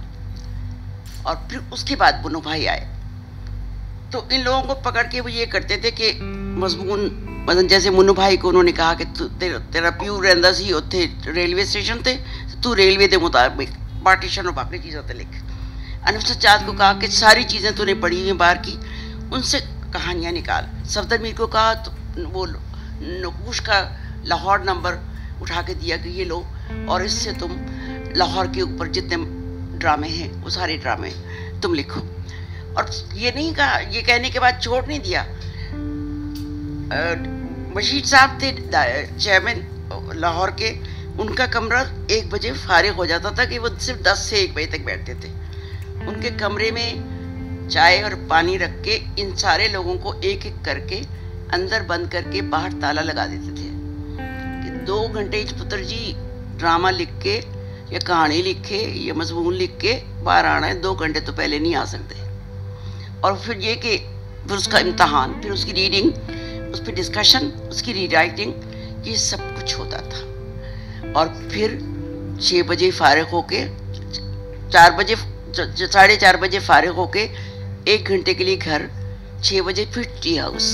और फिर उसके बाद बुनो भाई आए। तो इन लोगों को पकड़ के वो ये करते थे कि मजमून मतलब जैसे मुन्नू भाई को उन्होंने कहा कि तेरा प्यू रहंदा सी उत्थे रेलवे स्टेशन ते, तू रेलवे के मुताबिक पार्टीशन और बाकी चीज़ों ते लिख। अनवर सज्जाद को कहा कि सारी चीज़ें तूने पढ़ी हुई बाहर की, उनसे कहानियाँ निकाल। सफदर मीर को कहा तो वो नकूश का लाहौर नंबर उठा के दिया कि ये लो, और इससे तुम लाहौर के ऊपर जितने ड्रामे हैं वो सारे ड्रामे तुम लिखो। اور یہ نہیں کہا، یہ کہنے کے بعد چھوڑ نہیں دیا. بشیر صاحب تھے چیئرمین لاہور کے، ان کا کمرہ 1 بجے فارغ ہو جاتا تھا کہ وہ صرف 10 سے 1 بجے تک بیٹھتے تھے. ان کے کمرے میں چائے اور پانی رکھ کے ان سارے لوگوں کو ایک ایک کر کے اندر بند کر کے باہر تالا لگا دیتے تھے کہ 2 گھنٹے پتر جی ڈرامہ لکھ کے یا کہانی لکھے یا مضمون لکھ کے باہر آنا ہے، 2 گھنٹے تو پہلے نہیں آ سکتے. اور پھر یہ کہ پھر اس کا امتحان، پھر اس کی ریڈنگ، اس پہ ڈسکشن، اس کی ری رائٹنگ، یہ سب کچھ ہوتا تھا. اور پھر 6 بجے فارغ ہو کے 4:30 بجے فارغ ہو کے 1 گھنٹے کے لیے گھر، 6 بجے پھر ٹی ہاؤس،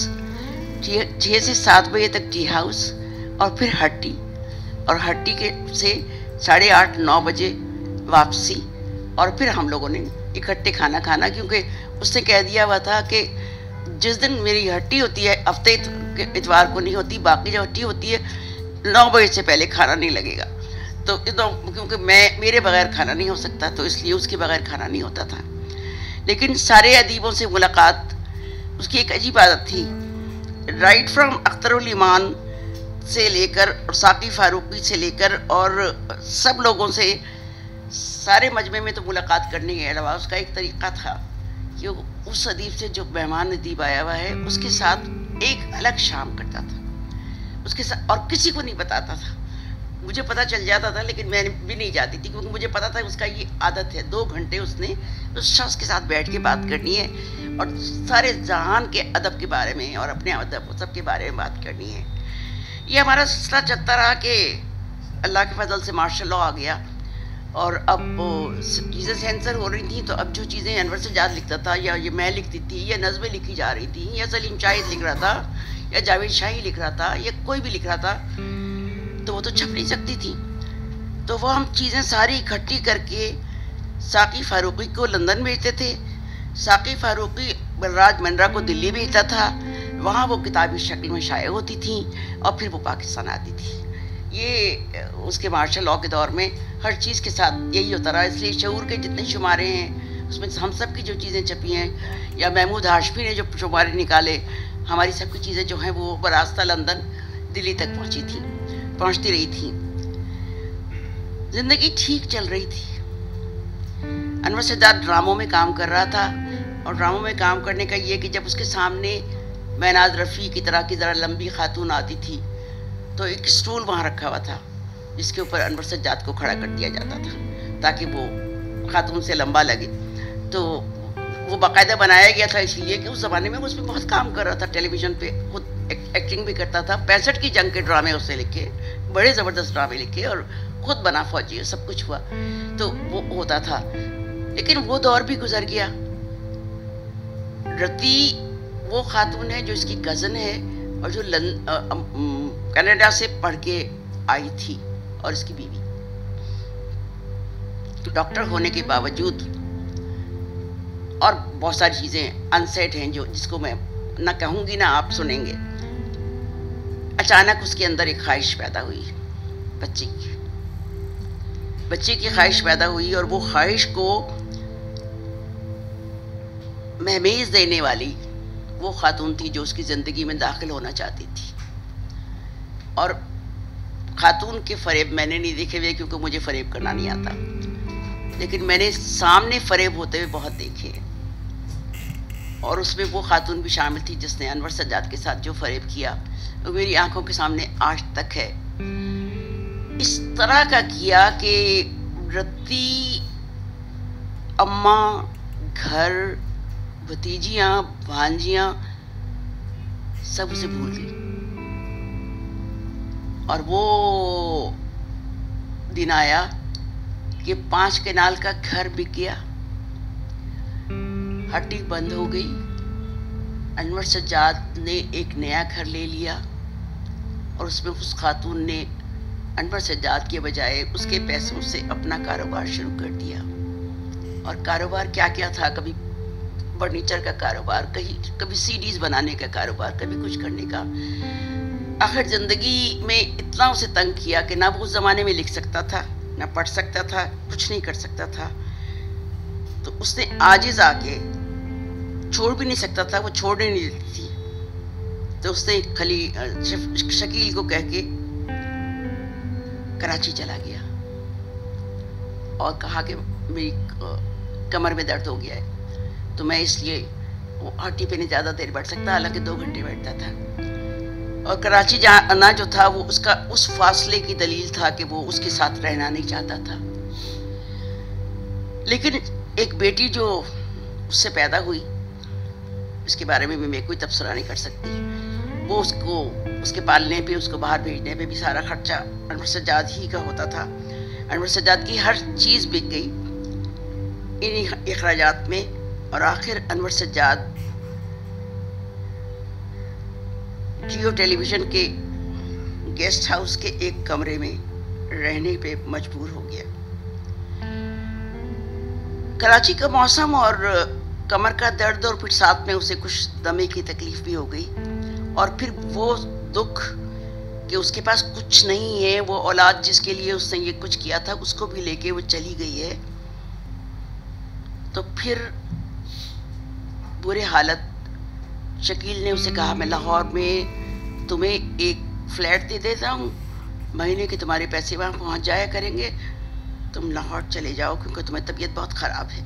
6 سے 7 بجے تک ٹی ہاؤس، اور پھر ہٹی، اور ہٹی کے سے 8:30 9 بجے واپسی. اور پھر ہم لوگوں نے اکٹھے کھانا کھانا، کیونکہ اس نے کہہ دیا ہوا تھا کہ جس دن میری ہٹی ہوتی ہے، ہفتے اتوار کو نہیں ہوتی، باقی جو ہٹی ہوتی ہے 9 بجے سے پہلے کھانا نہیں لگے گا. تو کیونکہ میرے بغیر کھانا نہیں ہو سکتا، تو اس لیے اس کے بغیر کھانا نہیں ہوتا تھا. لیکن سارے ادیبوں سے ملاقات اس کی ایک عجیب عادت تھی. رائٹ فرام اختر الایمان سے لے کر اور ساقی فاروقی سے لے کر اور سب لوگوں سے، سارے مجمع میں تو ملاقات کرنے کے علاوہ اس کا ایک طریقہ تھا کہ اس ادیب سے جو مہمان ادیب آیا ہوا ہے اس کے ساتھ ایک الگ شام کرتا تھا اس کے ساتھ، اور کسی کو نہیں بتاتا تھا. مجھے پتہ چل جاتا تھا لیکن میں بھی نہیں جاتی تھی، کیونکہ مجھے پتا تھا اس کا یہ عادت ہے. 2 گھنٹے اس نے اس شخص کے ساتھ بیٹھ کے بات کرنی ہے اور سارے جہان کے ادب کے بارے میں اور اپنے ادب سب کے بارے میں بات کرنی ہے. یہ ہمارا سلسلہ چلتا رہا کہ اللہ کے فضل سے مارشل لاء آ گیا، اور اب چیزیں سینسر ہو رہی تھیں. تو اب جو چیزیں انور سجاد لکھتا تھا یا یہ میں لکھتی تھی یا نظمیں لکھی جا رہی تھیں یا سلیم شاہد لکھ رہا تھا یا جاوید شاہی لکھ رہا تھا یا کوئی بھی لکھ رہا تھا، تو وہ تو چھپ نہیں سکتی تھی. تو وہ ہم چیزیں ساری اکٹھی کر کے ساقی فاروقی کو لندن بھیجتے تھے، ساقی فاروقی بلراج منرا کو دلی بھیجتا تھا، وہاں وہ کتابی شکل میں شائع ہوتی تھیں اور پھر وہ پاکستان آتی تھی. یہ اس کے مارشل لاء کے دور میں ہر چیز کے ساتھ یہی ہوتا رہا. اس لیے شعور کے جتنے شمارے ہیں اس میں ہم سب کی جو چیزیں چھپی ہیں، یا محمود ہاشمی نے جو شمارے نکالے، ہماری سب کی چیزیں جو ہیں وہ براستہ لندن دلی تک پہنچتی رہی تھی. زندگی ٹھیک چل رہی تھی. انور سجاد ڈراموں میں کام کر رہا تھا، اور ڈراموں میں کام کرنے کا یہ کہ جب اس کے سامنے میناز رفیع کی طرح کی ذرا لمبی خاتون آتی تھی تو ایک اسٹول وہاں رکھا ہوا تھا جس کے اوپر انور سجاد کو کھڑا کر دیا جاتا تھا تاکہ وہ خاتون سے لمبا لگے. تو وہ باقاعدہ بنایا گیا تھا اس لیے کہ اس زمانے میں اس پہ بہت کام کر رہا تھا، ٹیلی ویژن پہ خود ایکٹنگ بھی کرتا تھا. 65 کی جنگ کے ڈرامے اس نے لکھے، بڑے زبردست ڈرامے لکھے، اور خود بنا فوجی، سب کچھ ہوا. تو وہ ہوتا تھا. لیکن وہ دور بھی گزر گیا. رتی وہ خاتون ہے جو اس کی کزن ہے اور جو کینیڈا سے پڑھ کے آئی تھی، اور اس کی بیوی. ڈاکٹر ہونے کے باوجود اور بہت ساری چیزیں انسیٹ ہیں جس کو میں نہ کہوں گی نہ آپ سنیں گے. اچانک اس کے اندر ایک خواہش پیدا ہوئی، بچے کی خواہش پیدا ہوئی، اور وہ خواہش کو مہمیز دینے والی وہ خاتون تھی جو اس کی زندگی میں داخل ہونا چاہتی تھی. اور خاتون کے فریب میں نے نہیں دیکھے ہوئے کیونکہ مجھے فریب کرنا نہیں آتا، لیکن میں نے سامنے فریب ہوتے ہوئے بہت دیکھے، اور اس میں وہ خاتون بھی شامل تھی جس نے انور سجاد کے ساتھ جو فریب کیا وہ میری آنکھوں کے سامنے آج تک ہے. اس طرح کا کیا کہ رتی، اماں، گھر، بھتیجیاں، بھانجیاں سب اسے بھول گئی. اور وہ دن آیا کہ 5 کنال کا گھر بک گیا، ہٹی بند ہو گئی. انور سجاد نے ایک نیا گھر لے لیا، اور اس میں اس خاتون نے انور سجاد کے بجائے اس کے پیسوں سے اپنا کاروبار شروع کر دیا. اور کاروبار کیا کیا تھا، کبھی فرنیچر کا کاروبار، کبھی سی ڈیز بنانے کا کاروبار، کبھی کچھ کرنے کا. آخر زندگی میں اتنا اسے تنگ کیا کہ نہ وہ اس زمانے میں لکھ سکتا تھا، نہ پڑھ سکتا تھا، کچھ نہیں کر سکتا تھا. تو اس نے عاجز آ کے छोड़ भी नहीं सकता था, वो छोड़ने नहीं देती थी। तो उसने शकील को कह के कराची चला गया और कहा कि मेरी कमर में दर्द हो गया है, तो मैं इसलिए वो हट्टी पे नहीं ज़्यादा देर बैठ सकता, हालांकि 2 घंटे बैठता था। और कराची जाना जो था वो उसका उस फासले की दलील था कि वो उसके साथ रहना नहीं चाहता था। लेकिन एक बेटी जो उससे पैदा हुई, इसके बारे में भी मैं कोई तबसरा नहीं कर सकती, वो उसको उसके पालने पे, उसको बाहर भेजने पे भी सारा खर्चा अनवर सज्जाद ही का होता था। अनवर सज्जाद की हर चीज़ बिक गई इन्हीं अखराजात में, और आखिर अनवर सज्जाद जियो टेलीविज़न के गेस्ट हाउस के एक कमरे में रहने पे मजबूर हो गया। कराची का मौसम और कमर का दर्द और फिर साथ में उसे कुछ दमे की तकलीफ भी हो गई, और फिर वो दुख कि उसके पास कुछ नहीं है, वो औलाद जिसके लिए उसने ये कुछ किया था उसको भी लेके वो चली गई है। तो फिर बुरे हालत, शकील ने उसे कहा मैं लाहौर में तुम्हें एक फ्लैट दे देता हूँ, महीने के तुम्हारे पैसे वहाँ पहुँच जाया करेंगे, तुम लाहौर चले जाओ क्योंकि तुम्हें तबीयत बहुत ख़राब है।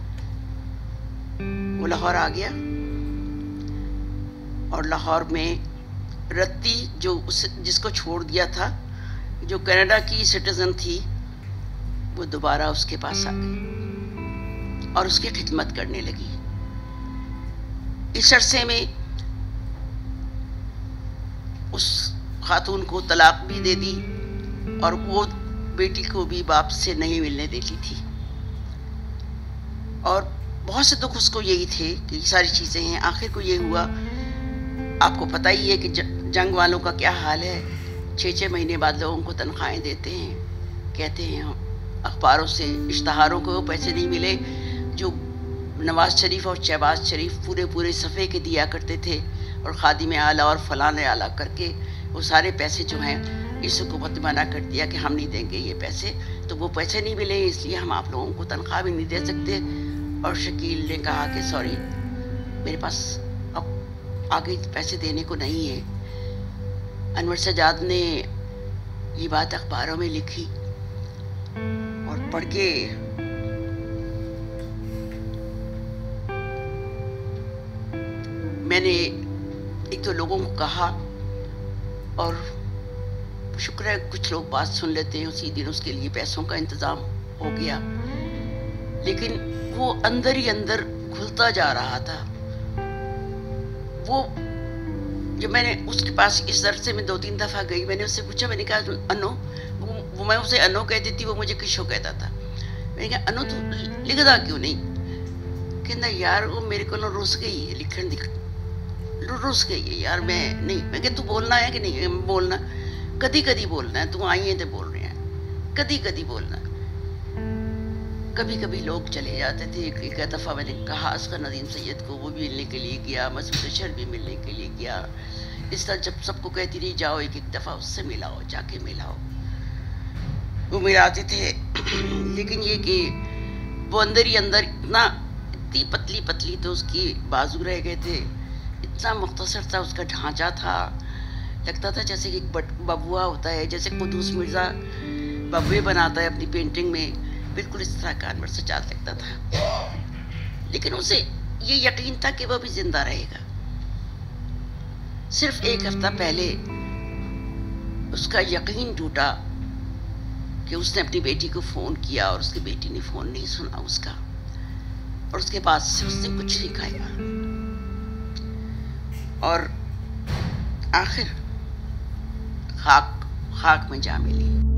वो लाहौर आ गया और लाहौर में रत्ती जो जिसको छोड़ दिया था, जो कनाडा की सिटीजन थी, वो दोबारा उसके पास आ गई और उसकी खिदमत करने लगी। इस अरसे में उस खातून को तलाक भी दे दी और वो बेटी को भी बाप से नहीं मिलने देती थी, और बहुत से दुख उसको यही थे कि ये सारी चीज़ें हैं। आखिर को ये हुआ, आपको पता ही है कि जंग वालों का क्या हाल है, 6-6 महीने बाद लोगों को तनख्वाहें देते हैं, कहते हैं अखबारों से इश्तहारों को वो पैसे नहीं मिले जो नवाज शरीफ और शहबाज शरीफ पूरे सफ़े के दिया करते थे, और खादिम आला और फलाने आला करके वो सारे पैसे जो हैं इस हुकूमत ने मना कर दिया कि हम नहीं देंगे ये पैसे, तो वो पैसे नहीं मिले इसलिए हम आप लोगों को तनख्वाह भी नहीं दे सकते। और शकील ने कहा कि सॉरी, मेरे पास अब आगे पैसे देने को नहीं है। अनवर सज्जाद ने ये बात अखबारों में लिखी और पढ़ के मैंने एक तो लोगों को कहा, और शुक्र है कुछ लोग बात सुन लेते हैं, उसी दिन उसके लिए पैसों का इंतज़ाम हो गया, लेकिन वो अंदर ही अंदर घुलता जा रहा था। वो जब मैंने उसके पास इस अरसे में 2-3 दफ़ा गई, मैंने उससे पूछा, मैंने कहा अनो, वो मैं उसे अनो कहती थी, वो मुझे किशो कहता था। मैंने कहा अनो तू लिखदा क्यों नहीं? कहता यार वो मेरे को रुस गई है, लिखन रुस गई है यार, मैं नहीं। मैं कहा तू बोलना है कि नहीं? बोलना, कदी कदी बोलना है, तू आई है तो बोल रहे हैं, कदी कदी बोलना। कभी कभी लोग चले जाते थे। एक दफ़ा मैंने कहा असगर नदीम सैयद को, वो भी मिलने के लिए गया, मसूद अशर भी मिलने के लिए गया। इस तरह जब सबको कहती रही जाओ एक दफ़ा उससे मिलाओ, जाके मिलाओ, वो मिलाते थे। लेकिन ये कि वो अंदर ही अंदर इतनी पतली पतली तो उसकी बाजू रह गए थे, इतना मुख्तसर था उसका ढांचा था, लगता था जैसे कि बबुआ होता है, जैसे कुदूस मिर्ज़ा बबुए बनाता है अपनी पेंटिंग में, बिल्कुल इस तरह का अनवर सज्जाद लगता था। लेकिन उसे ये यकीन था कि वह भी जिंदा रहेगा। सिर्फ 1 हफ्ता पहले उसका यकीन टूटा कि उसने अपनी बेटी को फ़ोन किया और उसकी बेटी ने फ़ोन नहीं सुना उसका, और उसके बाद से उसने कुछ नहीं खाया, और आखिर खाक में जा मिली।